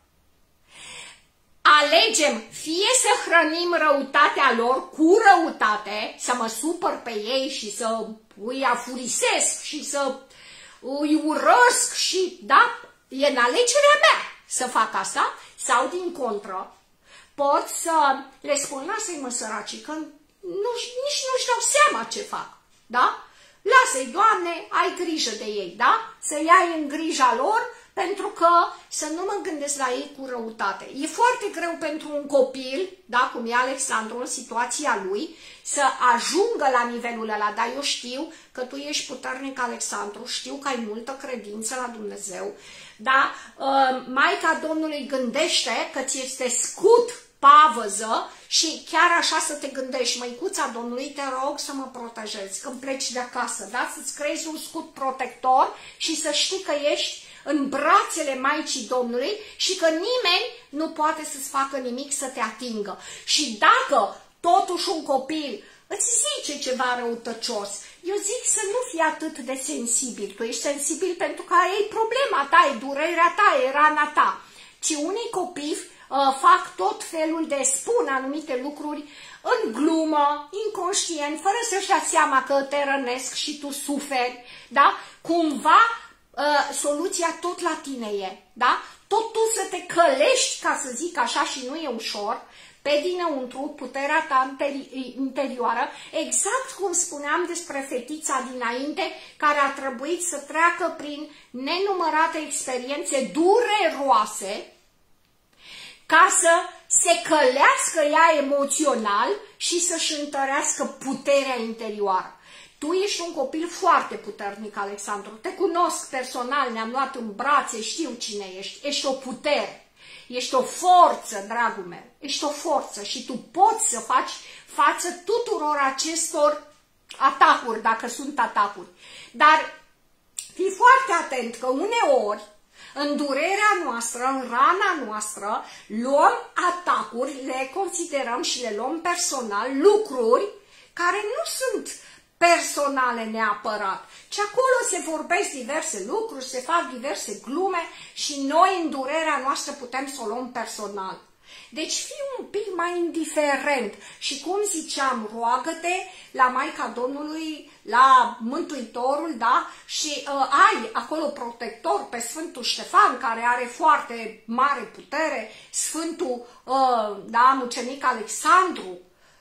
Alegem fie să hrănim răutatea lor cu răutate, să mă supăr pe ei și să îi afurisesc și să îi urăsc și, da, e în alegerea mea să fac asta, sau din contră, pot să le spun, lasă-i mă săracii, că nu, nici nu-și dau seama ce fac, da? Lasă-i, Doamne, ai grijă de ei, da? Să-i ai în grija lor, pentru că să nu mă gândesc la ei cu răutate. E foarte greu pentru un copil, da, cum e Alexandru, în situația lui, să ajungă la nivelul ăla, dar eu știu că tu ești puternic, Alexandru, știu că ai multă credință la Dumnezeu, da? Maica Domnului gândește că ți este scut, pavăză, și chiar așa să te gândești, măicuța Domnului, te rog să mă protejezi când pleci de acasă, da? Să-ți creezi un scut protector și să știi că ești în brațele Maicii Domnului și că nimeni nu poate să-ți facă nimic să te atingă. Și dacă totuși un copil îți zice ceva răutăcios, eu zic să nu fii atât de sensibil. Tu ești sensibil pentru că ai problema ta, e durerea ta, e rana ta. Ci unii copii uh, fac tot felul de, spun anumite lucruri în glumă, inconștient, fără să-și dea seama că te rănesc și tu suferi, da? Cumva uh, soluția tot la tine e, da? Tot tu să te călești, ca să zic așa, și nu e ușor, pe dinăuntru, puterea ta interioară, exact cum spuneam despre fetița dinainte, care a trebuit să treacă prin nenumărate experiențe dureroase, ca să se călească ea emoțional și să-și întărească puterea interioară. Tu ești un copil foarte puternic, Alexandru. Te cunosc personal, ne-am luat în brațe, știu cine ești. Ești o putere. Ești o forță, dragul meu. Ești o forță și tu poți să faci față tuturor acestor atacuri, dacă sunt atacuri. Dar fii foarte atent că uneori, în durerea noastră, în rana noastră, luăm atacuri, le considerăm și le luăm personal, lucruri care nu sunt personale neapărat, ci acolo se vorbesc diverse lucruri, se fac diverse glume și noi în durerea noastră putem să o luăm personal. Deci fii un pic mai indiferent și, cum ziceam, roagă-te la Maica Domnului, la Mântuitorul, da? Și uh, ai acolo protector pe Sfântul Ștefan, care are foarte mare putere, Sfântul, uh, da, mucenic Alexandru,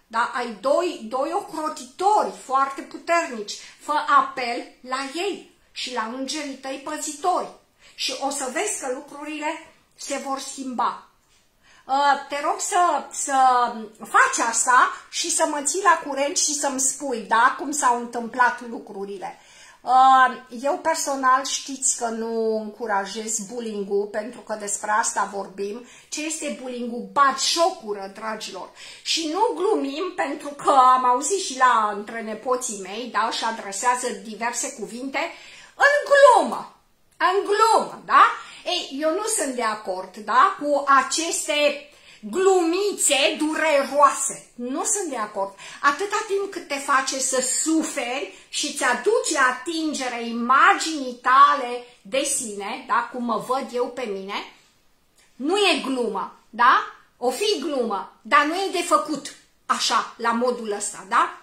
da? Ai doi, doi ocrotitori foarte puternici. Fă apel la ei și la îngerii tăi păzitori și o să vezi că lucrurile se vor schimba. Te rog să, să faci asta și să mă ții la curent și să-mi spui, da, cum s-au întâmplat lucrurile. Eu personal știți că nu încurajez bullying-ul, pentru că despre asta vorbim. Ce este bullying-ul? Batjocură, dragilor. Și nu glumim, pentru că am auzit și la între nepoții mei, da, și adresează diverse cuvinte în glumă. În glumă, da? Ei, eu nu sunt de acord, da, cu aceste glumițe dureroase. Nu sunt de acord. Atâta timp cât te face să suferi și îți aduce atingere imaginii tale de sine, da, cum mă văd eu pe mine, nu e glumă, da? O fi glumă, dar nu e de făcut așa, la modul ăsta, da?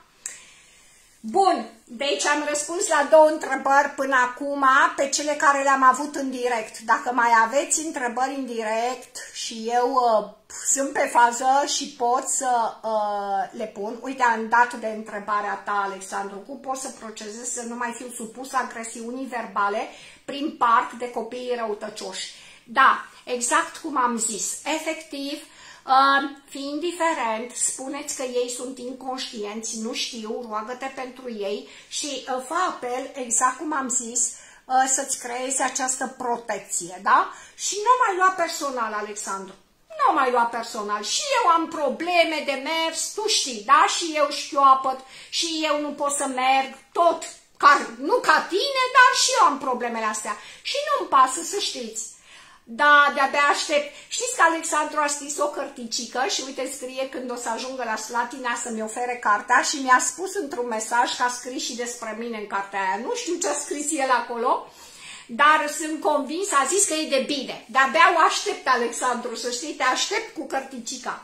Bun, deci am răspuns la două întrebări până acum, pe cele care le-am avut în direct. Dacă mai aveți întrebări în direct și eu uh, sunt pe fază și pot să uh, le pun. Uite, am dat de întrebarea ta, Alexandru, cum pot să procesez să nu mai fiu supus agresiunii verbale prin part de copiii răutăcioși? Da, exact cum am zis, efectiv, Uh, fii indiferent, spuneți că ei sunt inconștienți, nu știu, roagă-te pentru ei și uh, fă apel, exact cum am zis, uh, să-ți creezi această protecție, da? Și nu mai lua personal, Alexandru, nu mai lua personal. Și eu am probleme de mers, tu știi, da? Și eu șchioapăt, și eu nu pot să merg, tot, ca, nu ca tine, dar și eu am problemele astea. Și nu-mi pasă, să știți. Da, de-abia aștept. Știți că Alexandru a scris o cărticică și uite scrie când o să ajungă la Slatina să-mi ofere cartea și mi-a spus într-un mesaj că a scris și despre mine în cartea aia. Nu știu ce a scris el acolo, dar sunt convins, a zis că e de bine. De-abia o aștept, Alexandru, să știi, te aștept cu cărticica.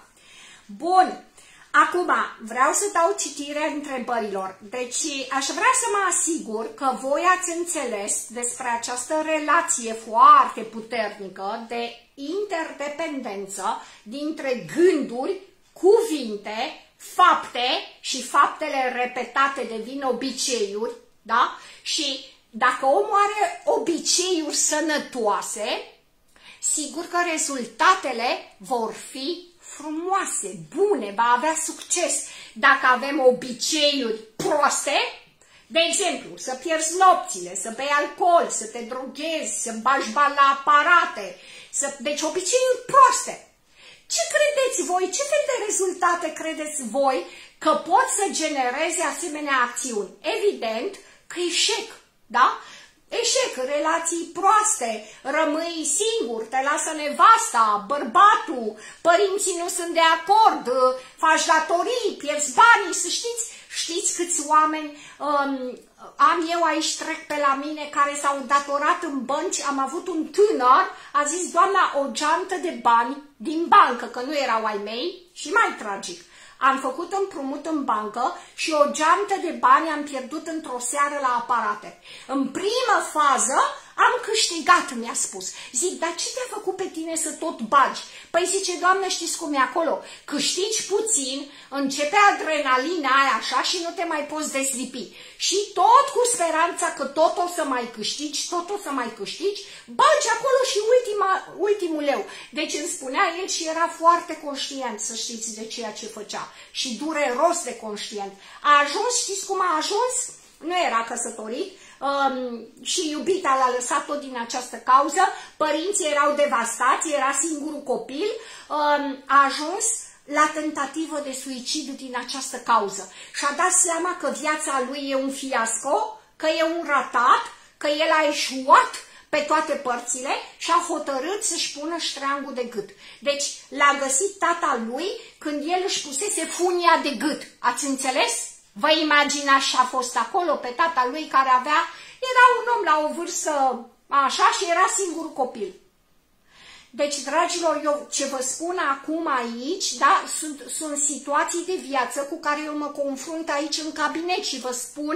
Bun. Acum, vreau să dau citire întrebărilor. Deci, aș vrea să mă asigur că voi ați înțeles despre această relație foarte puternică de interdependență dintre gânduri, cuvinte, fapte și faptele repetate devin obiceiuri, da? Și dacă omul are obiceiuri sănătoase, sigur că rezultatele vor fi frumoase, bune, va avea succes. Dacă avem obiceiuri proaste, de exemplu, să pierzi nopțile, să bei alcool, să te droghezi, să bagi bani la aparate, să... deci obiceiuri proaste. Ce credeți voi, ce fel de rezultate credeți voi că pot să genereze asemenea acțiuni? Evident că eșec, da? Eșec, relații proaste, rămâi singur, te lasă nevasta, bărbatul, părinții nu sunt de acord, faci datorii, pierzi banii, să știți, știți câți oameni um, am eu aici, trec pe la mine, care s-au datorat în bănci. Am avut un tânăr, a zis, doamna, o geantă de bani din bancă, că nu erau ai mei, și mai tragic. Am făcut împrumut în bancă și o geantă de bani am pierdut într-o seară la aparate. În primă fază am câștigat, mi-a spus. Zic, dar ce te-a făcut pe tine să tot bagi? Păi zice, doamnă, știți cum e acolo? Câștigi puțin, începe adrenalina aia așa și nu te mai poți dezlipi. Și tot cu speranța că tot o să mai câștigi, tot o să mai câștigi, bagi acolo și ultima, ultimul leu. Deci îmi spunea el și era foarte conștient, să știți, de ceea ce făcea. Și dureros de conștient. A ajuns, știți cum a ajuns? Nu era căsătorit, Um, și iubita l-a lăsat tot din această cauză, părinții erau devastați, era singurul copil, um, a ajuns la tentativă de suicid din această cauză. Și-a dat seama că viața lui e un fiasco, că e un ratat, că el a eșuat pe toate părțile și a hotărât să-și pună ștreangul de gât. Deci l-a găsit tata lui când el își pusese funia de gât. Ați înțeles? Vă imaginați și a fost acolo pe tata lui care avea, era un om la o vârstă așa și era singurul copil. Deci, dragilor, eu ce vă spun acum aici, da, sunt, sunt situații de viață cu care eu mă confrunt aici în cabinet și vă spun,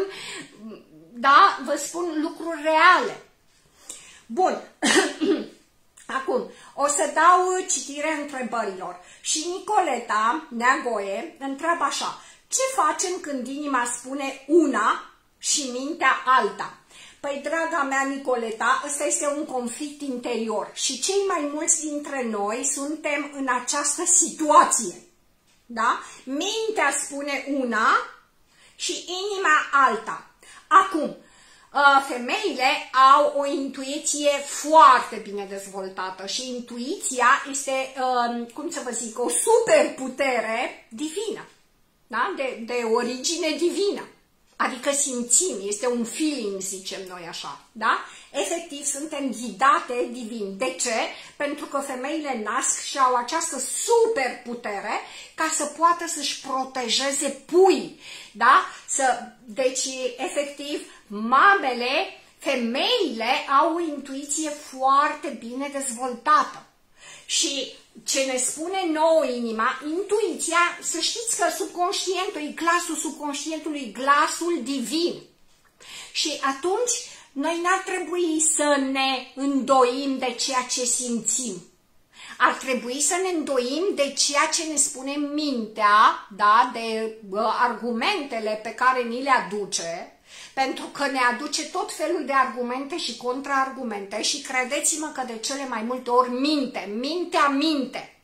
da, vă spun lucruri reale. Bun. Acum, O să dau citire întrebărilor. Și Nicoleta Neagoe întreabă așa: ce facem când inima spune una și mintea alta? Păi, draga mea Nicoleta, ăsta este un conflict interior și cei mai mulți dintre noi suntem în această situație. Da? Mintea spune una și inima alta. Acum, femeile au o intuiție foarte bine dezvoltată și intuiția este, cum să vă zic, o superputere divină, da? de, de origine divină. Adică simțim, este un feeling, zicem noi așa, da? Efectiv, suntem ghidate divin. De ce? Pentru că femeile nasc și au această superputere ca să poată să-și protejeze puii, da? Să, deci, efectiv, mamele, femeile au o intuiție foarte bine dezvoltată. Și ce ne spune nouă inima, intuiția, să știți că subconștientul e glasul subconștientului, glasul divin. Și atunci noi n-ar trebui să ne îndoim de ceea ce simțim. Ar trebui să ne îndoim de ceea ce ne spune mintea, da, de bă, argumentele pe care ni le aduce, pentru că ne aduce tot felul de argumente și contraargumente și credeți-mă că de cele mai multe ori minte, mintea minte.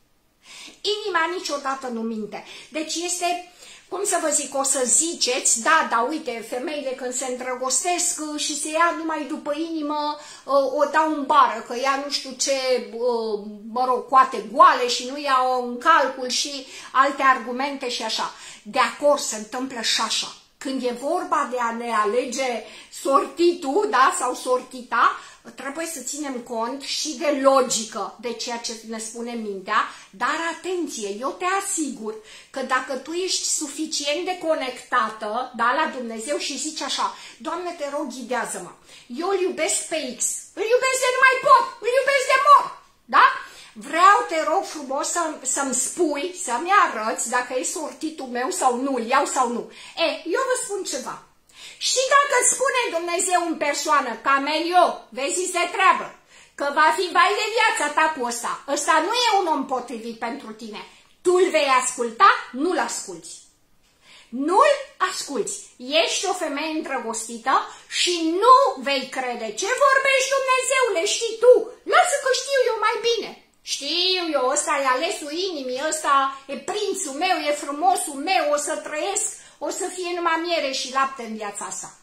Inima niciodată nu minte. Deci este, cum să vă zic, o să ziceți, da, da, uite, femeile când se îndrăgostesc și se ia numai după inimă, o dau în bară, că ea nu știu ce, mă rog, coate goale și nu iau în calcul și alte argumente și așa. De acord, se întâmplă și așa. Când e vorba de a ne alege sortitul, da, sau sortita, trebuie să ținem cont și de logică, de ceea ce ne spune mintea, dar atenție, eu te asigur că dacă tu ești suficient de conectată, da, la Dumnezeu și zici așa: Doamne, te rog, ghidează-mă, eu îl iubesc pe X, îl iubesc de nu mai pot, îl iubesc de mor, da? Vreau, te rog frumos, să, să-mi spui, să-mi arăți dacă e sortitul meu sau nu, îl iau sau nu. E, eu vă spun ceva. Și dacă îți spune Dumnezeu în persoană, Camelio, vezi de treabă, că va fi vai de viața ta cu ăsta, ăsta nu e un om potrivit pentru tine, tu îl vei asculta, nu-l asculți. Nu-l asculți. Ești o femeie îndrăgostită și nu vei crede ce vorbești, Dumnezeule, știi tu, lasă că știu eu mai bine. Știu eu, ăsta e alesul inimii, ăsta e prințul meu, e frumosul meu, o să trăiesc, o să fie numai miere și lapte în viața asta.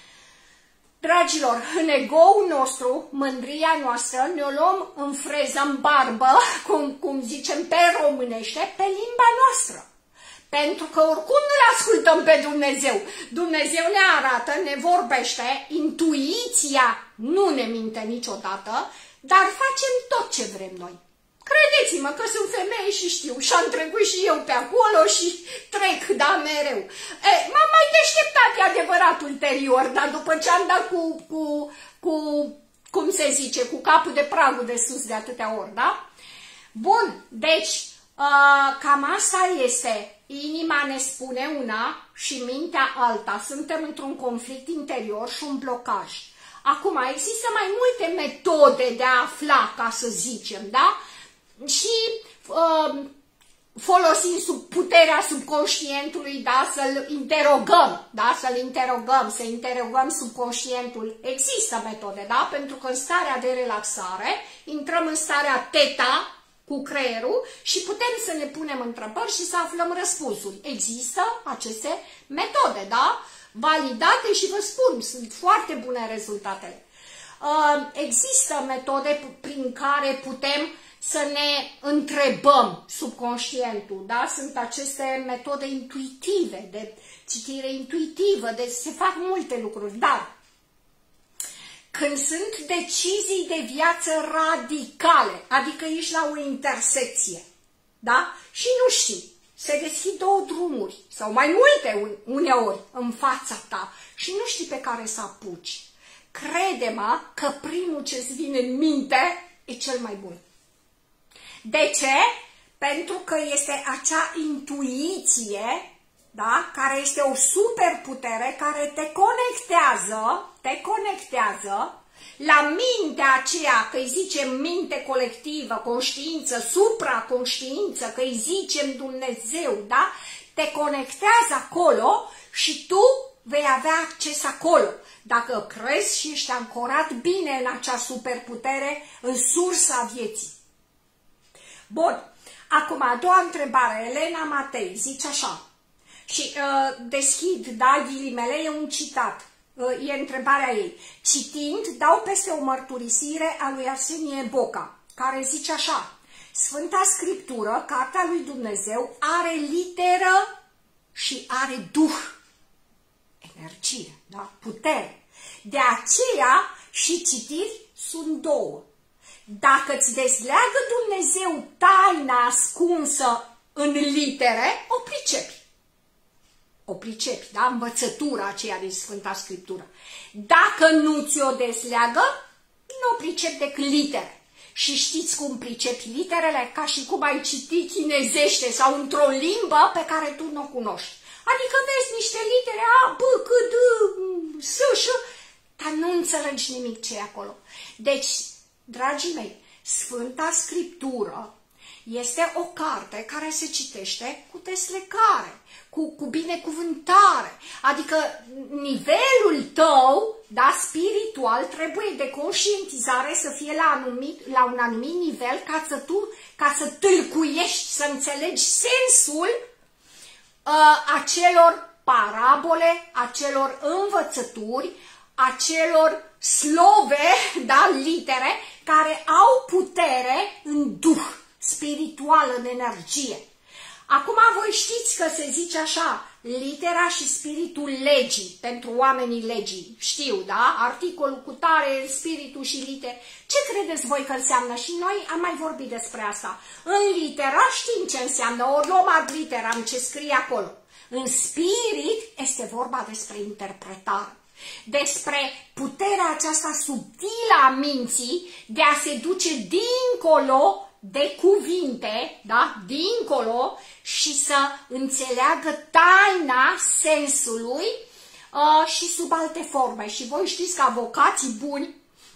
Dragilor, în ego-ul nostru, mândria noastră, ne-o luăm în freză, în barbă, cum, cum zicem pe românește, pe limba noastră. Pentru că oricum nu-L ascultăm pe Dumnezeu. Dumnezeu ne arată, ne vorbește, intuiția nu ne minte niciodată, dar facem tot ce vrem noi. Credeți-mă că sunt femeie și știu și am trecut și eu pe acolo și trec, da, mereu. M-am mai deșteptat, e adevărat, ulterior, dar după ce am dat cu, cu, cu, cum se zice, cu capul de pragul de sus de atâtea ori, da? Bun, deci, uh, cam asta este. Inima ne spune una și mintea alta. Suntem într-un conflict interior și un blocaj. Acum, există mai multe metode de a afla, ca să zicem, da? Și uh, folosind sub puterea subconștientului, da, să-l interogăm, da, să-l interogăm, să interogăm subconștientul. Există metode, da, pentru că în starea de relaxare intrăm în starea teta cu creierul și putem să ne punem întrebări și să aflăm răspunsuri. Există aceste metode, da, validate și vă spun, sunt foarte bune rezultatele. Uh, există metode prin care putem să ne întrebăm subconștientul, da? Sunt aceste metode intuitive, de citire intuitivă, de se fac multe lucruri, dar când sunt decizii de viață radicale, adică ești la o intersecție, da? Și nu știi, se deschid două drumuri, sau mai multe uneori în fața ta și nu știi pe care să apuci. Crede-mă că primul ce-ți vine în minte e cel mai bun. De ce? Pentru că este acea intuiție, da? Care este o superputere care te conectează, te conectează la mintea aceea, că îi zicem minte colectivă, conștiință, supraconștiință, că îi zicem Dumnezeu, da? Te conectează acolo și tu vei avea acces acolo. Dacă crezi și ești ancorat bine în acea superputere, în sursa vieții. Bun, acum a doua întrebare, Elena Matei, zice așa, și uh, deschid, da, ghilimele, e un citat, uh, e întrebarea ei. Citind, dau peste o mărturisire a lui Arsenie Boca, care zice așa, Sfânta Scriptură, Cartea lui Dumnezeu, are literă și are duh, energie, da, putere. De aceea și citiri sunt două. Dacă îți dezleagă Dumnezeu taina ascunsă în litere, o pricepi. O pricepi, da? Învățătura aceea din Sfânta Scriptură. Dacă nu ți-o dezleagă, nu o pricepi decât litere. Și știți cum pricepi literele? Ca și cum ai citi chinezește sau într-o limbă pe care tu nu o cunoști. Adică vezi niște litere, A, B, C, D, S, Ș, dar nu înțelegi nimic ce e acolo. Deci, dragii mei, Sfânta Scriptură este o carte care se citește cu deslecare, cu, cu binecuvântare. Adică nivelul tău, da, spiritual, trebuie de conștientizare să fie la, anumit, la un anumit nivel ca să tu, ca să tâlcuiești, să înțelegi sensul uh, acelor parabole, acelor învățături, acelor slove, da, litere, care au putere în duh, spiritual, în energie. Acum voi știți că se zice așa, litera și spiritul legii, pentru oamenii legii. Știu, da? Articolul cu tare, spiritul și litere. Ce credeți voi că înseamnă? Și noi am mai vorbit despre asta. În litera știm ce înseamnă, ori luăm ad literam, ce scrie acolo. În spirit este vorba despre interpretare. Despre puterea aceasta subtilă a minții de a se duce dincolo de cuvinte, da? Dincolo, și să înțeleagă taina sensului uh, și sub alte forme. Și voi știți că avocații buni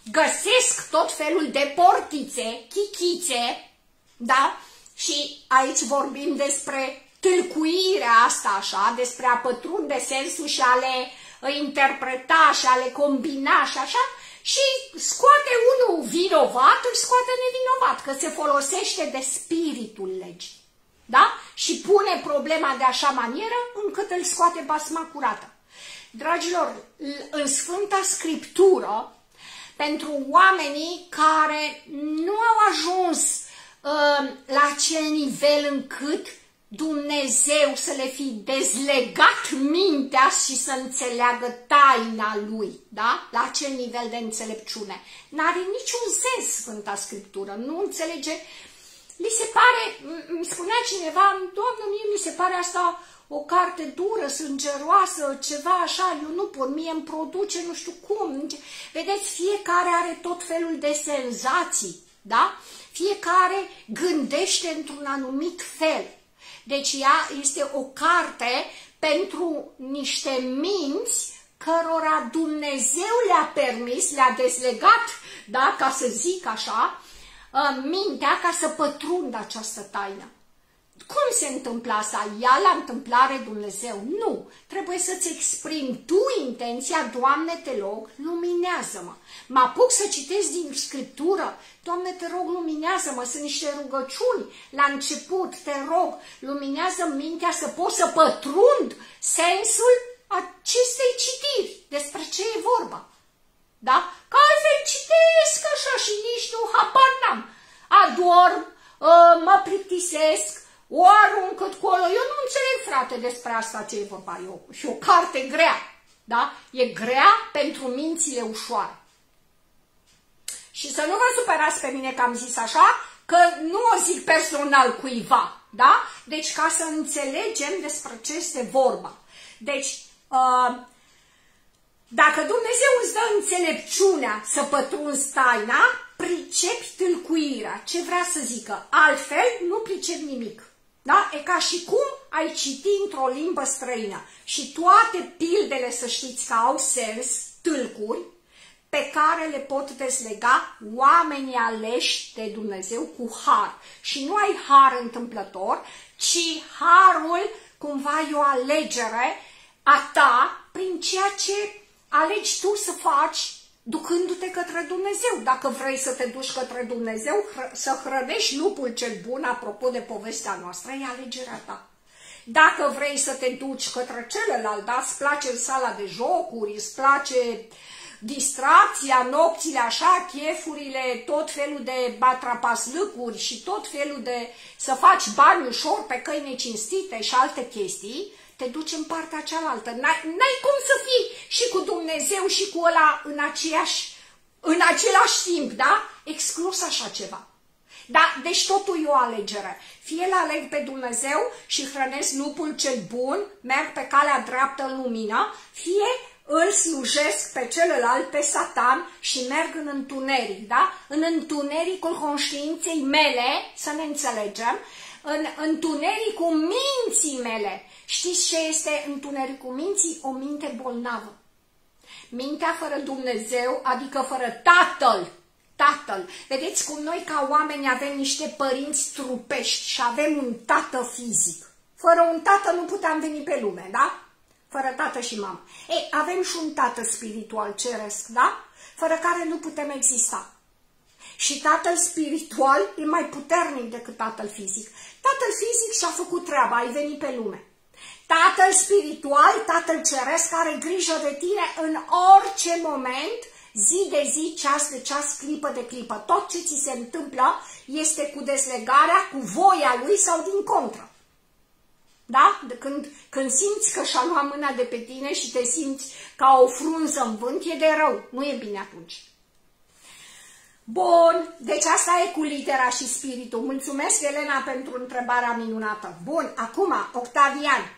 găsesc tot felul de portițe, chichițe, da? Și aici vorbim despre tâlcuirea asta, așa, despre a pătrunde sensul și a le interpreta și a le combina și așa, și scoate unul vinovat, îl scoate nevinovat, că se folosește de spiritul legii. Da? Și pune problema de așa manieră încât îl scoate basma curată. Dragilor, în Sfânta Scriptură, pentru oamenii care nu au ajuns uh, la acel nivel încât Dumnezeu să le fi dezlegat mintea și să înțeleagă taina Lui, da? La acel nivel de înțelepciune. N-are niciun sens Sfânta Scriptură, nu înțelege. Li se pare, mi spunea cineva, Doamne, mie mi se pare asta o carte dură, sângeroasă, ceva așa, eu nu pot, mie îmi produce nu știu cum. Vedeți, fiecare are tot felul de senzații, da? Fiecare gândește într-un anumit fel. Deci ea este o carte pentru niște minți cărora Dumnezeu le-a permis, le-a dezlegat, da, ca să zic așa, mintea ca să pătrundă această taină. Cum se întâmplă asta? Ea la întâmplare Dumnezeu? Nu. Trebuie să-ți exprimi tu intenția, Doamne, te rog, luminează-mă. Mă apuc să citesc din Scriptură, Doamne, te rog, luminează-mă, sunt niște rugăciuni. La început, te rog, luminează mintea să pot să pătrund sensul acestei citiri. Despre ce e vorba? Da? Că altfel citesc așa și nici nu habar n-am. Adorm, mă plictisesc, o arunc colo. Eu nu înțeleg, frate, despre asta ce e vorba. Eu. Și o carte grea, da? E grea pentru mințile ușoare. Și să nu vă supărați pe mine că am zis așa, că nu o zic personal cuiva, da? Deci ca să înțelegem despre ce este vorba. Deci, uh, dacă Dumnezeu îți dă înțelepciunea să pătrunzi taina, pricepi tâlcuirea. Ce vrea să zică? Altfel, nu pricepi nimic. Da? E ca și cum ai citi într-o limbă străină. Și toate pildele, să știți că au sens, tâlcuri, pe care le pot dezlega oamenii aleși de Dumnezeu cu har. Și nu ai har întâmplător, ci harul cumva e o alegere a ta prin ceea ce alegi tu să faci ducându-te către Dumnezeu. Dacă vrei să te duci către Dumnezeu, să hrănești lupul cel bun, apropo de povestea noastră, e alegerea ta. Dacă vrei să te duci către celălalt, da? Îți place sala de jocuri, îți place distracția, nopțile așa, chefurile, tot felul de batrapaslâcuri și tot felul de să faci bani ușor pe căi necinstite și alte chestii, te duci în partea cealaltă. N-ai cum să fii și cu Dumnezeu și cu ăla în, aceeași, în același timp, da? Exclus așa ceva. Da? Deci totul e o alegere. Fie îl aleg pe Dumnezeu și hrănesc lupul cel bun, merg pe calea dreaptă în lumină, fie îl slujesc pe celălalt, pe Satan și merg în întuneric, da? În întunericul conștiinței mele, să ne înțelegem, în întunericul minții mele. Știți ce este întunericul minții? O minte bolnavă. Mintea fără Dumnezeu, adică fără Tatăl. Tatăl. Vedeți cum noi ca oameni avem niște părinți trupești și avem un tată fizic. Fără un tată nu puteam veni pe lume, da? Fără tată și mamă. Ei, avem și un tată spiritual ceresc, da? Fără care nu putem exista. Și tatăl spiritual e mai puternic decât tatăl fizic. Tatăl fizic și-a făcut treaba, ai venit pe lume. Tatăl spiritual, tatăl ceresc, are grijă de tine în orice moment, zi de zi, ceas de ceas, clipă de clipă. Tot ce ți se întâmplă este cu dezlegarea, cu voia lui sau din contră. Da? De când, când simți că și-a luat mâna de pe tine și te simți ca o frunză în vânt, e de rău. Nu e bine atunci. Bun, deci asta e cu litera și spiritul. Mulțumesc, Elena, pentru întrebarea minunată. Bun, acum, Octavian.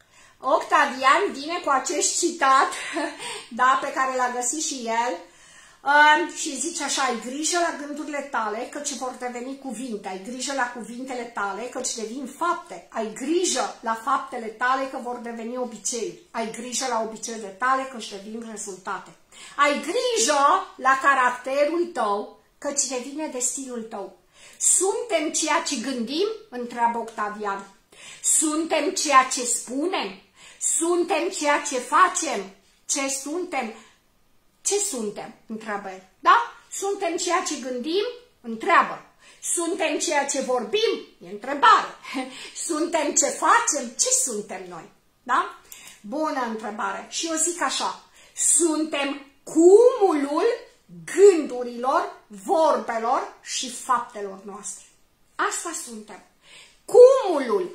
Octavian vine cu acest citat, da, pe care l-a găsit și el, uh, și zice așa: ai grijă la gândurile tale, căci vor deveni cuvinte, ai grijă la cuvintele tale, căci devin fapte, ai grijă la faptele tale, că vor deveni obiceiuri, ai grijă la obiceiurile tale, căci devin rezultate, ai grijă la caracterul tău, căci devine destinul tău. Suntem ceea ce gândim? Întreabă Octavian. Suntem ceea ce spunem? Suntem ceea ce facem? Ce suntem? Ce suntem? Întreabă el. Da? Suntem ceea ce gândim? Întreabă. Suntem ceea ce vorbim? E întrebare. Suntem ce facem? Ce suntem noi? Da? Bună întrebare. Și eu zic așa: suntem cumulul gândurilor, vorbelor și faptelor noastre. Asta suntem. Cumulul,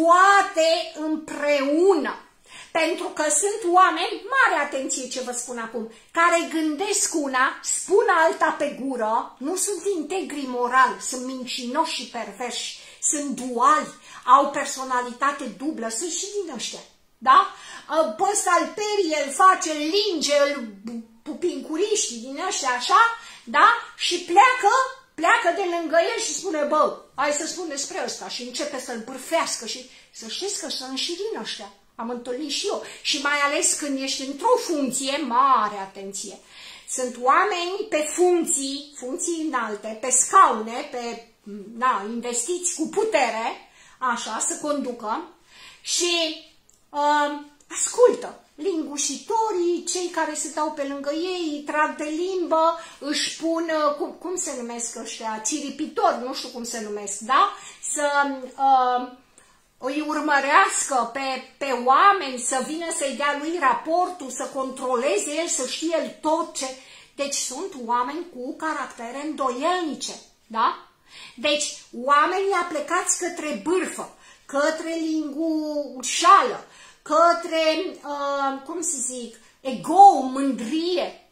toate împreună. Pentru că sunt oameni, mare atenție ce vă spun acum, care gândesc una, spun alta pe gură, nu sunt integri moral, sunt mincinoși și perverși, sunt duali, au personalitate dublă, sunt și din ăștia, da? Pe ăsta îl perie, îl face, îl linge, îl pupincuriști din ăștia așa, da? Și pleacă, pleacă de lângă el și spune: bă, hai să spun despre ăsta, și începe să-l bârfească și să știți că sunt și din ăștia. Am întâlnit și eu. Și mai ales când ești într-o funcție, mare atenție. Sunt oameni pe funcții, funcții înalte, pe scaune, pe, na, investiți cu putere, așa, să conducă și uh, ascultă. Lingușitorii, cei care se dau pe lângă ei, îi trag de limbă, își pun, cum, cum se numesc ăștia, ciripitori, nu știu cum se numesc, da? Să uh, îi urmărească pe, pe oameni, să vină să-i dea lui raportul, să controleze el, să știe el tot ce... Deci sunt oameni cu caractere îndoielnice, da? Deci oamenii aplecați către bârfă, către lingușală, către, uh, cum să zic, ego, mândrie,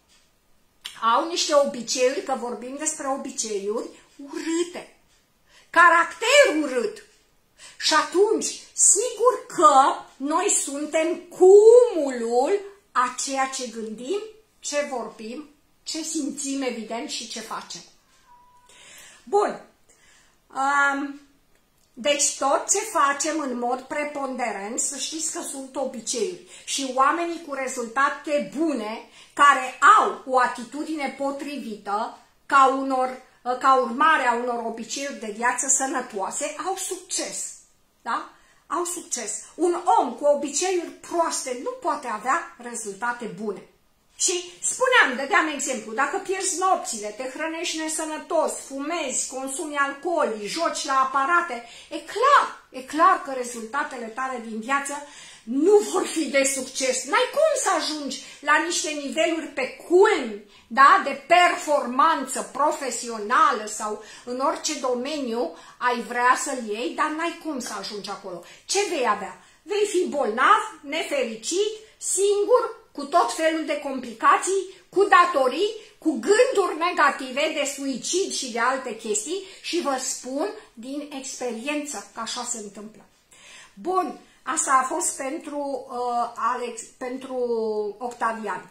au niște obiceiuri, că vorbim despre obiceiuri, urâte, caracter urât. Și atunci, sigur că noi suntem cumulul a ceea ce gândim, ce vorbim, ce simțim, evident, și ce facem. Bun. Um, Deci tot ce facem în mod preponderent, să știți că sunt obiceiuri. Și oamenii cu rezultate bune, care au o atitudine potrivită, ca, unor, ca urmare a unor obiceiuri de viață sănătoase, au succes. Da? Au succes. Un om cu obiceiuri proaste nu poate avea rezultate bune. Și spuneam, dădeam exemplu, dacă pierzi nopțile, te hrănești nesănătos, fumezi, consumi alcool, joci la aparate, e clar, e clar că rezultatele tale din viață nu vor fi de succes. N-ai cum să ajungi la niște niveluri pe culmi, da, de performanță profesională sau în orice domeniu ai vrea să-l iei, dar n-ai cum să ajungi acolo. Ce vei avea? Vei fi bolnav, nefericit, singur, cu tot felul de complicații, cu datorii, cu gânduri negative de suicid și de alte chestii și vă spun din experiență că așa se întâmplă. Bun, asta a fost pentru, uh, Alex, pentru Octavian.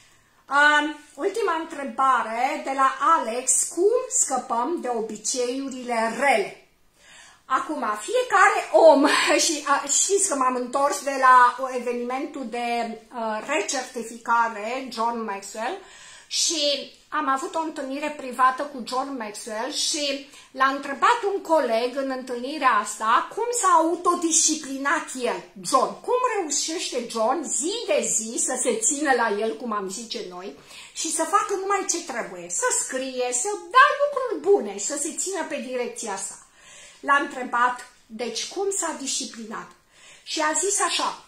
Uh, ultima întrebare de la Alex, cum scăpăm de obiceiurile rele? Acum, fiecare om, și a, știți că m-am întors de la evenimentul de uh, recertificare, John Maxwell, și am avut o întâlnire privată cu John Maxwell și l-a întrebat un coleg în întâlnirea asta cum s-a autodisciplinat el, John. Cum reușește John zi de zi să se țină la el, cum am zice noi, și să facă numai ce trebuie, să scrie, să dea lucruri bune, să se țină pe direcția asta. L-a întrebat, deci cum s-a disciplinat? Și a zis așa,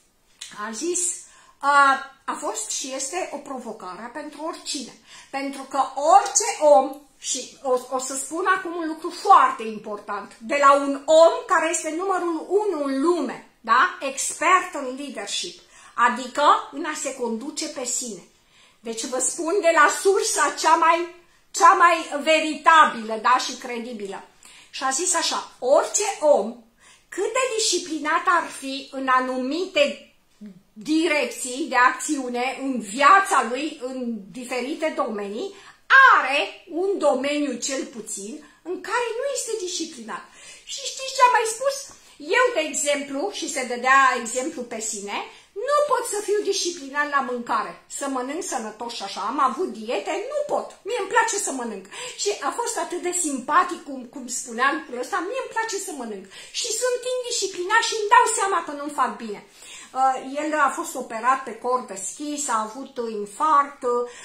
a zis, a, a fost și este o provocare pentru oricine. Pentru că orice om, și o, o să spun acum un lucru foarte important, de la un om care este numărul unu în lume, da? Expert în leadership, adică în a se conduce pe sine. Deci vă spun de la sursa cea mai, cea mai veritabilă, da? Și credibilă. Și a zis așa, orice om, cât de disciplinat ar fi în anumite direcții de acțiune în viața lui, în diferite domenii, are un domeniu cel puțin în care nu este disciplinat. Și știți ce am mai spus? Eu, de exemplu, și se dădea exemplu pe sine, nu pot să fiu disciplinat la mâncare, să mănânc sănătos și așa, am avut diete, nu pot, mie îmi place să mănânc. Și a fost atât de simpatic cum, cum spunea lucrul ăsta, mie îmi place să mănânc. Și sunt indisciplinat și îmi dau seama că nu-mi fac bine. El a fost operat pe cor deschis, a avut infarct,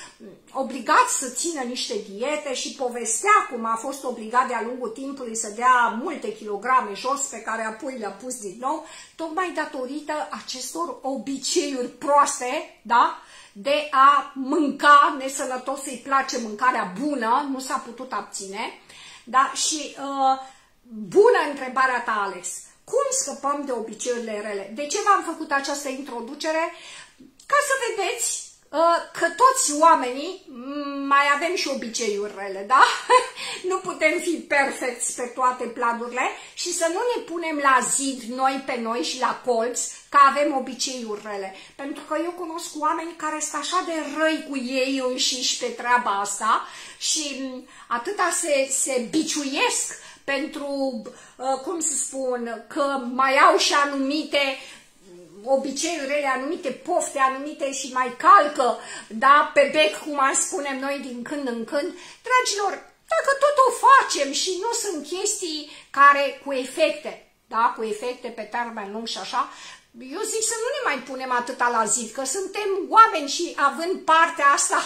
obligat să țină niște diete și povestea cum a fost obligat de-a lungul timpului să dea multe kilograme jos pe care apoi le-a pus din nou, tocmai datorită acestor obiceiuri proaste, da? De a mânca nesănătos, să-i place mâncarea bună, nu s-a putut abține. Da? Și uh, bună întrebarea ta, Alex. Cum scăpăm de obiceiurile rele? De ce v-am făcut această introducere? Ca să vedeți uh, că toți oamenii mai avem și obiceiuri rele, da? Nu putem fi perfecți pe toate planurile și să nu ne punem la zid noi pe noi și la colț că avem obiceiuri rele. Pentru că eu cunosc oameni care sunt așa de răi cu ei înșiși pe treaba asta și atâta se, se biciuiesc pentru, cum să spun, că mai au și anumite obiceiuri rele, anumite pofte, anumite și mai calcă, da, pe bec, cum am spunem noi din când în când. Dragilor, dacă tot o facem și nu sunt chestii care cu efecte, da, cu efecte pe termen lung și așa, eu zic să nu ne mai punem atâta la zid, că suntem oameni și având partea asta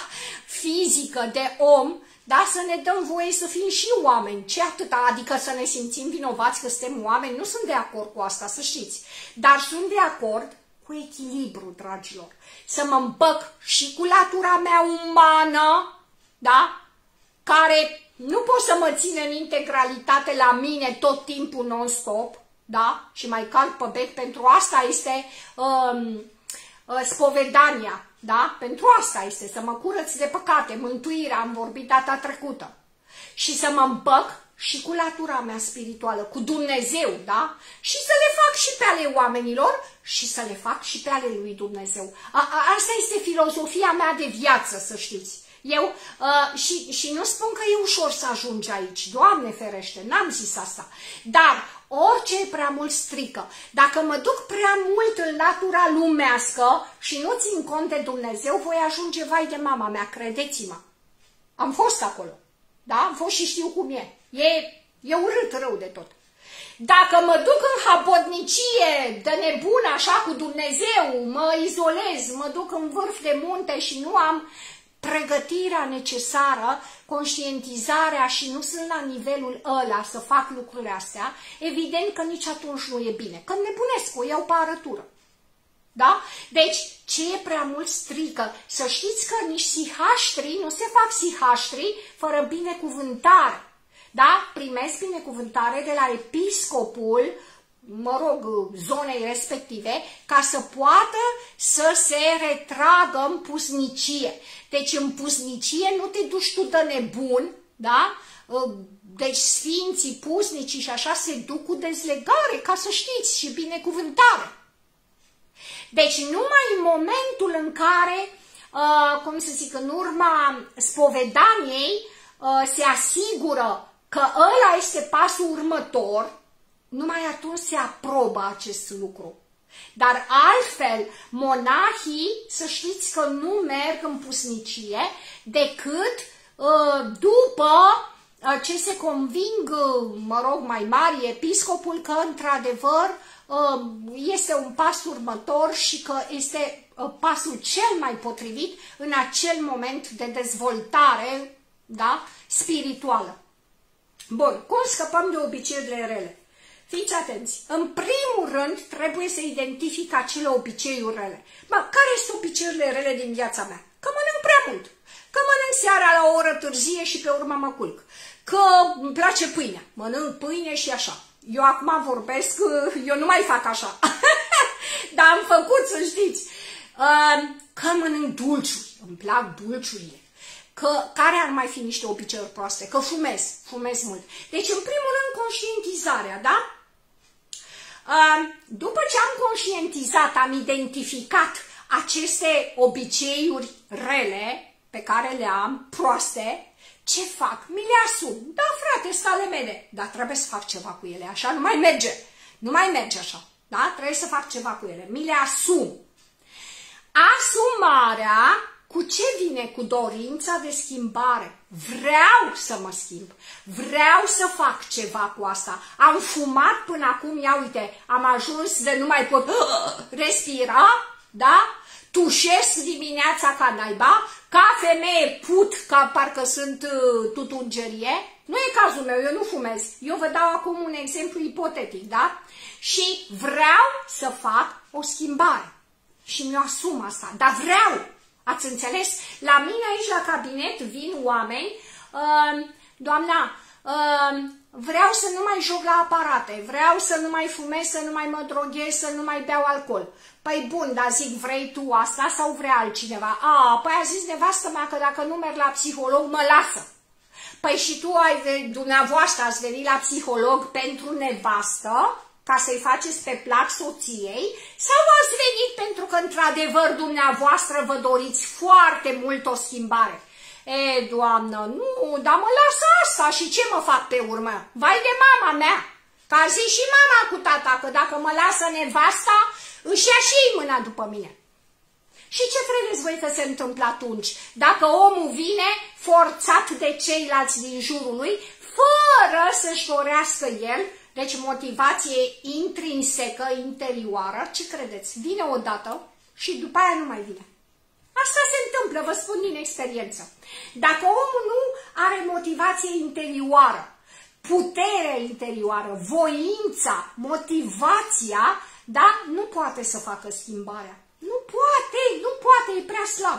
fizică de om, da, să ne dăm voie să fim și oameni. Ce atâta? Adică să ne simțim vinovați că suntem oameni? Nu sunt de acord cu asta, să știți. Dar sunt de acord cu echilibru, dragilor. Să mă împăc și cu latura mea umană, da? Care nu pot să mă țin în integralitate la mine tot timpul non-stop, da? Și mai calc pe bec. Pentru asta este um, uh, spovedania. Da? Pentru asta este, să mă curăț de păcate, mântuirea, am vorbit data trecută. Și să mă împăc și cu latura mea spirituală, cu Dumnezeu, da? Și să le fac și pe ale oamenilor și să le fac și pe ale lui Dumnezeu. A, a, asta este filozofia mea de viață, să știți. Eu, uh, și, și nu spun că e ușor să ajungi aici, Doamne ferește, n-am zis asta, dar orice e prea mult strică. Dacă mă duc prea mult în latura lumească și nu țin cont de Dumnezeu, voi ajunge vai de mama mea, credeți-mă. Am fost acolo, da? Am fost și știu cum e. E, e urât rău de tot. Dacă mă duc în habotnicie de nebun așa cu Dumnezeu, mă izolez, mă duc în vârf de munte și nu am pregătirea necesară, conștientizarea și nu sunt la nivelul ăla să fac lucrurile astea, evident că nici atunci nu e bine. Că nebunesc, o iau pe arătură. Da? Deci, ce e prea mult strică? Să știți că nici sihaștrii nu se fac sihaștrii fără binecuvântare. Da? Primesc binecuvântare de la episcopul, mă rog, zonei respective, ca să poată să se retragă în pusnicie. Deci în pusnicie nu te duci tu de nebun, da? Deci sfinții, pusnicii și așa se duc cu dezlegare, ca să știți, și binecuvântare. Deci numai în momentul în care, uh, cum să zic, în urma spovedaniei uh, se asigură că ăla este pasul următor, numai atunci se aprobă acest lucru. Dar altfel, monahii, să știți că nu merg în pusnicie decât uh, după uh, ce se conving, uh, mă rog, mai mari, episcopul, că într-adevăr uh, este un pas următor și că este uh, pasul cel mai potrivit în acel moment de dezvoltare, da, spirituală. Bun, cum scăpăm de obiceiurile rele? Fiți atenți, în primul rând trebuie să identific acele obiceiuri rele. Bă, care sunt obiceiurile rele din viața mea? Că mănânc prea mult, că mănânc seara la o oră târzie și pe urmă mă culc, că îmi place pâinea, mănânc pâine și așa. Eu acum vorbesc, eu nu mai fac așa, dar am făcut, să știți, că mănânc dulciuri, îmi plac dulciurile. Că, care ar mai fi niște obiceiuri proaste? Că fumez, fumez mult. Deci, în primul rând, conștientizarea, da? După ce am conștientizat, am identificat aceste obiceiuri rele pe care le am, proaste, ce fac? Mi le asum. Da, frate, stale mele, dar trebuie să fac ceva cu ele, așa nu mai merge. Nu mai merge așa, da? Trebuie să fac ceva cu ele. Mi le asum. Asumarea cu ce vine? Cu dorința de schimbare. Vreau să mă schimb. Vreau să fac ceva cu asta. Am fumat până acum, ia uite, am ajuns de nu mai pot respira, da? Tușesc dimineața ca naiba, ca femeie put, ca parcă sunt uh, tutungerie. Nu e cazul meu, eu nu fumez. Eu vă dau acum un exemplu ipotetic, da? Și vreau să fac o schimbare. Și mi-o asum asta, dar vreau. Ați înțeles? La mine aici la cabinet vin oameni, uh, doamna, uh, vreau să nu mai joc la aparate, vreau să nu mai fumez, să nu mai mă droghez, să nu mai beau alcool. Păi bun, dar zic, vrei tu asta sau vrea altcineva? A, păi a zis nevastă mea că dacă nu merg la psiholog, mă lasă. Păi și tu, ai, dumneavoastră, ați venit la psiholog pentru nevastă, ca să-i faceți pe plac soției, sau ați venit pentru că, într-adevăr, dumneavoastră vă doriți foarte mult o schimbare? E, doamnă, nu, dar mă lasă asta și ce mă fac pe urmă? Vai de mama mea! Că a zis și mama cu tata că dacă mă lasă nevasta, își ia și ei mâna după mine. Și ce credeți voi că se întâmplă atunci? Dacă omul vine forțat de ceilalți din jurul lui, fără să-și dorească el, deci motivație intrinsecă, interioară, ce credeți? Vine odată și după aia nu mai vine. Asta se întâmplă, vă spun din experiență. Dacă omul nu are motivație interioară, putere interioară, voința, motivația, da, nu poate să facă schimbarea. Nu poate, nu poate, e prea slab.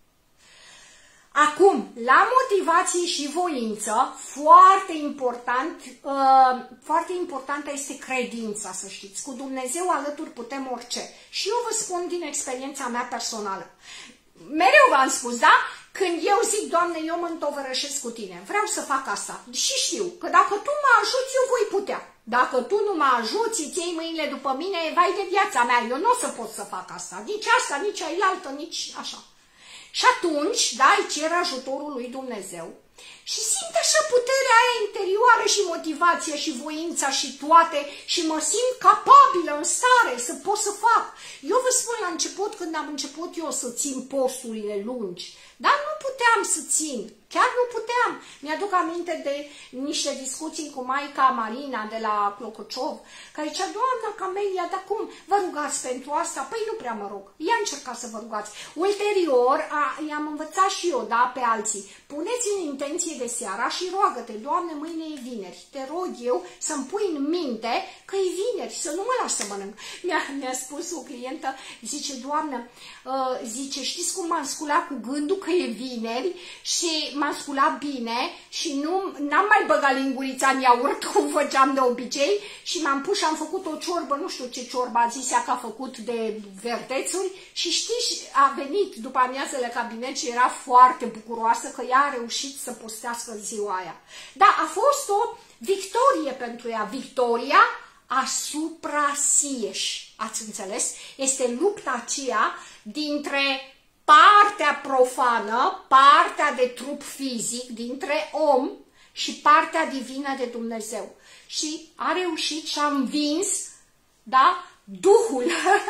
Acum, la motivație și voință, foarte important, uh, foarte importantă este credința, să știți. Cu Dumnezeu alături putem orice. Și eu vă spun din experiența mea personală. Mereu v-am spus, da? Când eu zic, Doamne, eu mă întovărășesc cu tine, vreau să fac asta. Și știu că dacă tu mă ajuți, eu voi putea. Dacă tu nu mă ajuți, îți iei mâinile după mine, vai de viața mea, eu nu o să pot să fac asta. Nici asta, nici ailaltă, nici așa. Și atunci, da, îi cer ajutorul lui Dumnezeu și simt așa puterea aia interioară și motivația și voința și toate și mă simt capabilă, în stare să pot să fac. Eu vă spun la început, când am început eu să țin posturile lungi, dar nu puteam să țin, chiar nu puteam. Mi-aduc aminte de niște discuții cu maica Marina de la Clocociov, care zicea, doamna Camelia, dar cum vă rugați pentru asta? Păi nu prea mă rog, ia încercați să vă rugați. Ulterior, i-am învățat și eu, da, pe alții, puneți în intenție de seara și roagă-te, Doamne, mâine e vineri, te rog eu să-mi pui în minte că e vineri, să nu mă las să mănânc. Mi-a mi spus o clientă, zice, Doamnă, uh, zice, știți cum m-am sculat cu gândul că e vineri și m-am sculat bine și nu n-am mai băgat lingurița în iaurt cum făceam de obicei și m-am pus și am făcut o ciorbă, nu știu ce ciorbă a zis ea că a făcut de verdețuri și știți, a venit după amiază la cabinet și era foarte bucuroasă că ea a reușit să postească ziua aia. Da, a fost o victorie pentru ea, victoria asupra sieși, ați înțeles? Este lupta aceea dintre partea profană, partea de trup fizic, dintre om și partea divină de Dumnezeu. Și a reușit și a învins, da, Duhul,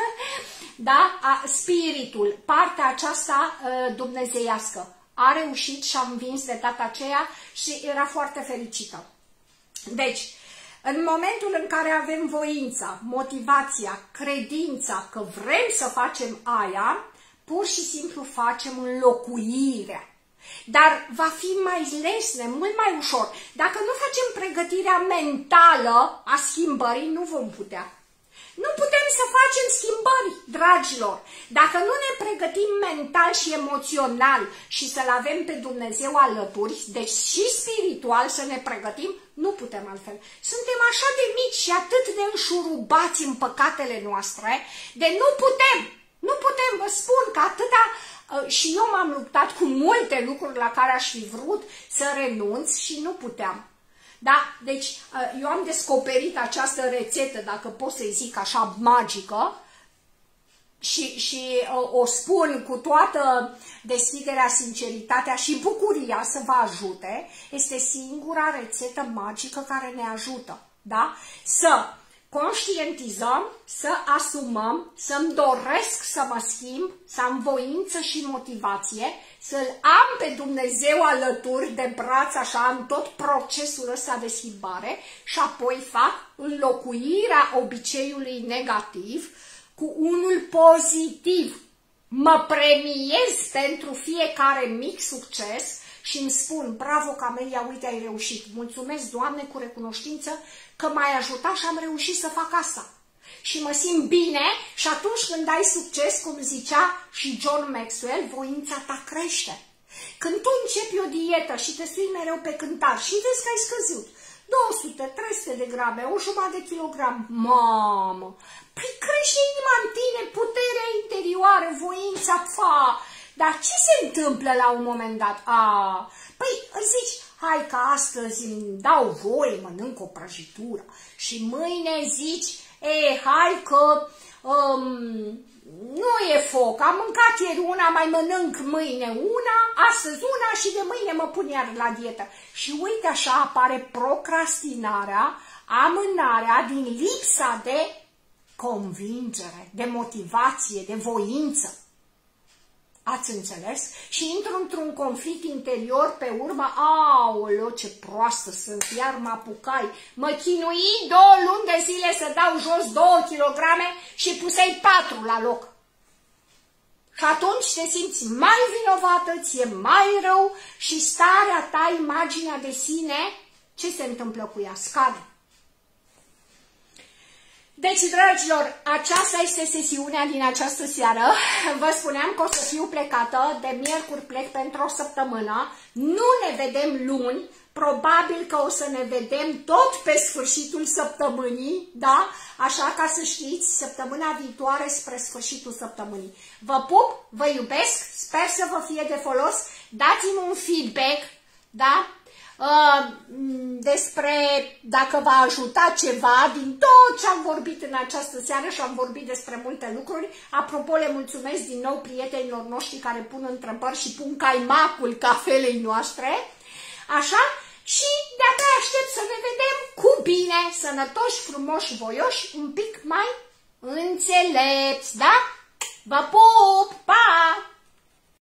da, a, spiritul, partea aceasta uh, dumnezeiască. A reușit și a învins de data aceea și era foarte fericită. Deci, în momentul în care avem voința, motivația, credința că vrem să facem aia, pur și simplu facem înlocuirea. Dar va fi mai lesne, mult mai ușor. Dacă nu facem pregătirea mentală a schimbării, nu vom putea. Nu putem să facem schimbări, dragilor, dacă nu ne pregătim mental și emoțional și să-L avem pe Dumnezeu alături, deci și spiritual să ne pregătim, nu putem altfel. Suntem așa de mici și atât de înșurubați în păcatele noastre, de nu putem, nu putem, vă spun că atâta, și eu m-am luptat cu multe lucruri la care aș fi vrut să renunț și nu puteam. Da? Deci eu am descoperit această rețetă, dacă pot să-i zic așa, magică și, și o spun cu toată deschiderea, sinceritatea și bucuria să vă ajute. Este singura rețetă magică care ne ajută, da? Să conștientizăm, să asumăm, să-mi doresc să mă schimb, să am voință și motivație, să-L am pe Dumnezeu alături de braț așa în tot procesul ăsta de schimbare și apoi fac înlocuirea obiceiului negativ cu unul pozitiv. Mă premiez pentru fiecare mic succes și îmi spun, bravo Camelia, uite ai reușit, mulțumesc Doamne cu recunoștință că m-ai ajutat și am reușit să fac asta. Și mă simt bine și atunci când ai succes, cum zicea și John Maxwell, voința ta crește. Când tu începi o dietă și te sui mereu pe cântar și vezi că ai scăzut două sute trei sute de grame, o jumătate de kilogram, mamă, păi crește inima în tine, puterea interioară, voința, fa. Dar ce se întâmplă la un moment dat? A, păi zici, hai că astăzi îmi dau voie, mănânc o prăjitură și mâine zici, e, hai că um, nu e foc, am mâncat ieri una, mai mănânc mâine una, astăzi una și de mâine mă pun iar la dietă. Și uite așa apare procrastinarea, amânarea din lipsa de convingere, de motivație, de voință. Ați înțeles? Și intru într-un conflict interior pe urmă, aoleo, ce proastă sunt, iar mă apucai, mă chinui două luni de zile să dau jos două kilograme și pusei patru la loc. Și atunci te simți mai vinovată, ție mai rău și starea ta, imaginea de sine, ce se întâmplă cu ea? Scade. Deci, dragilor, aceasta este sesiunea din această seară. Vă spuneam că o să fiu plecată, de miercuri plec pentru o săptămână. Nu ne vedem luni, probabil că o să ne vedem tot pe sfârșitul săptămânii, da? Așa ca să știți, săptămâna viitoare spre sfârșitul săptămânii. Vă pup, vă iubesc, sper să vă fie de folos. Dați-mi un feedback, da? despre dacă va ajuta ceva din tot ce am vorbit în această seară și am vorbit despre multe lucruri. Apropo, le mulțumesc din nou prietenilor noștri care pun întrebări și pun caimacul cafelei noastre. Așa? Și de-abia aștept să ne vedem cu bine, sănătoși, frumoși, voioși, un pic mai înțelepți, da? Vă pup! Pa!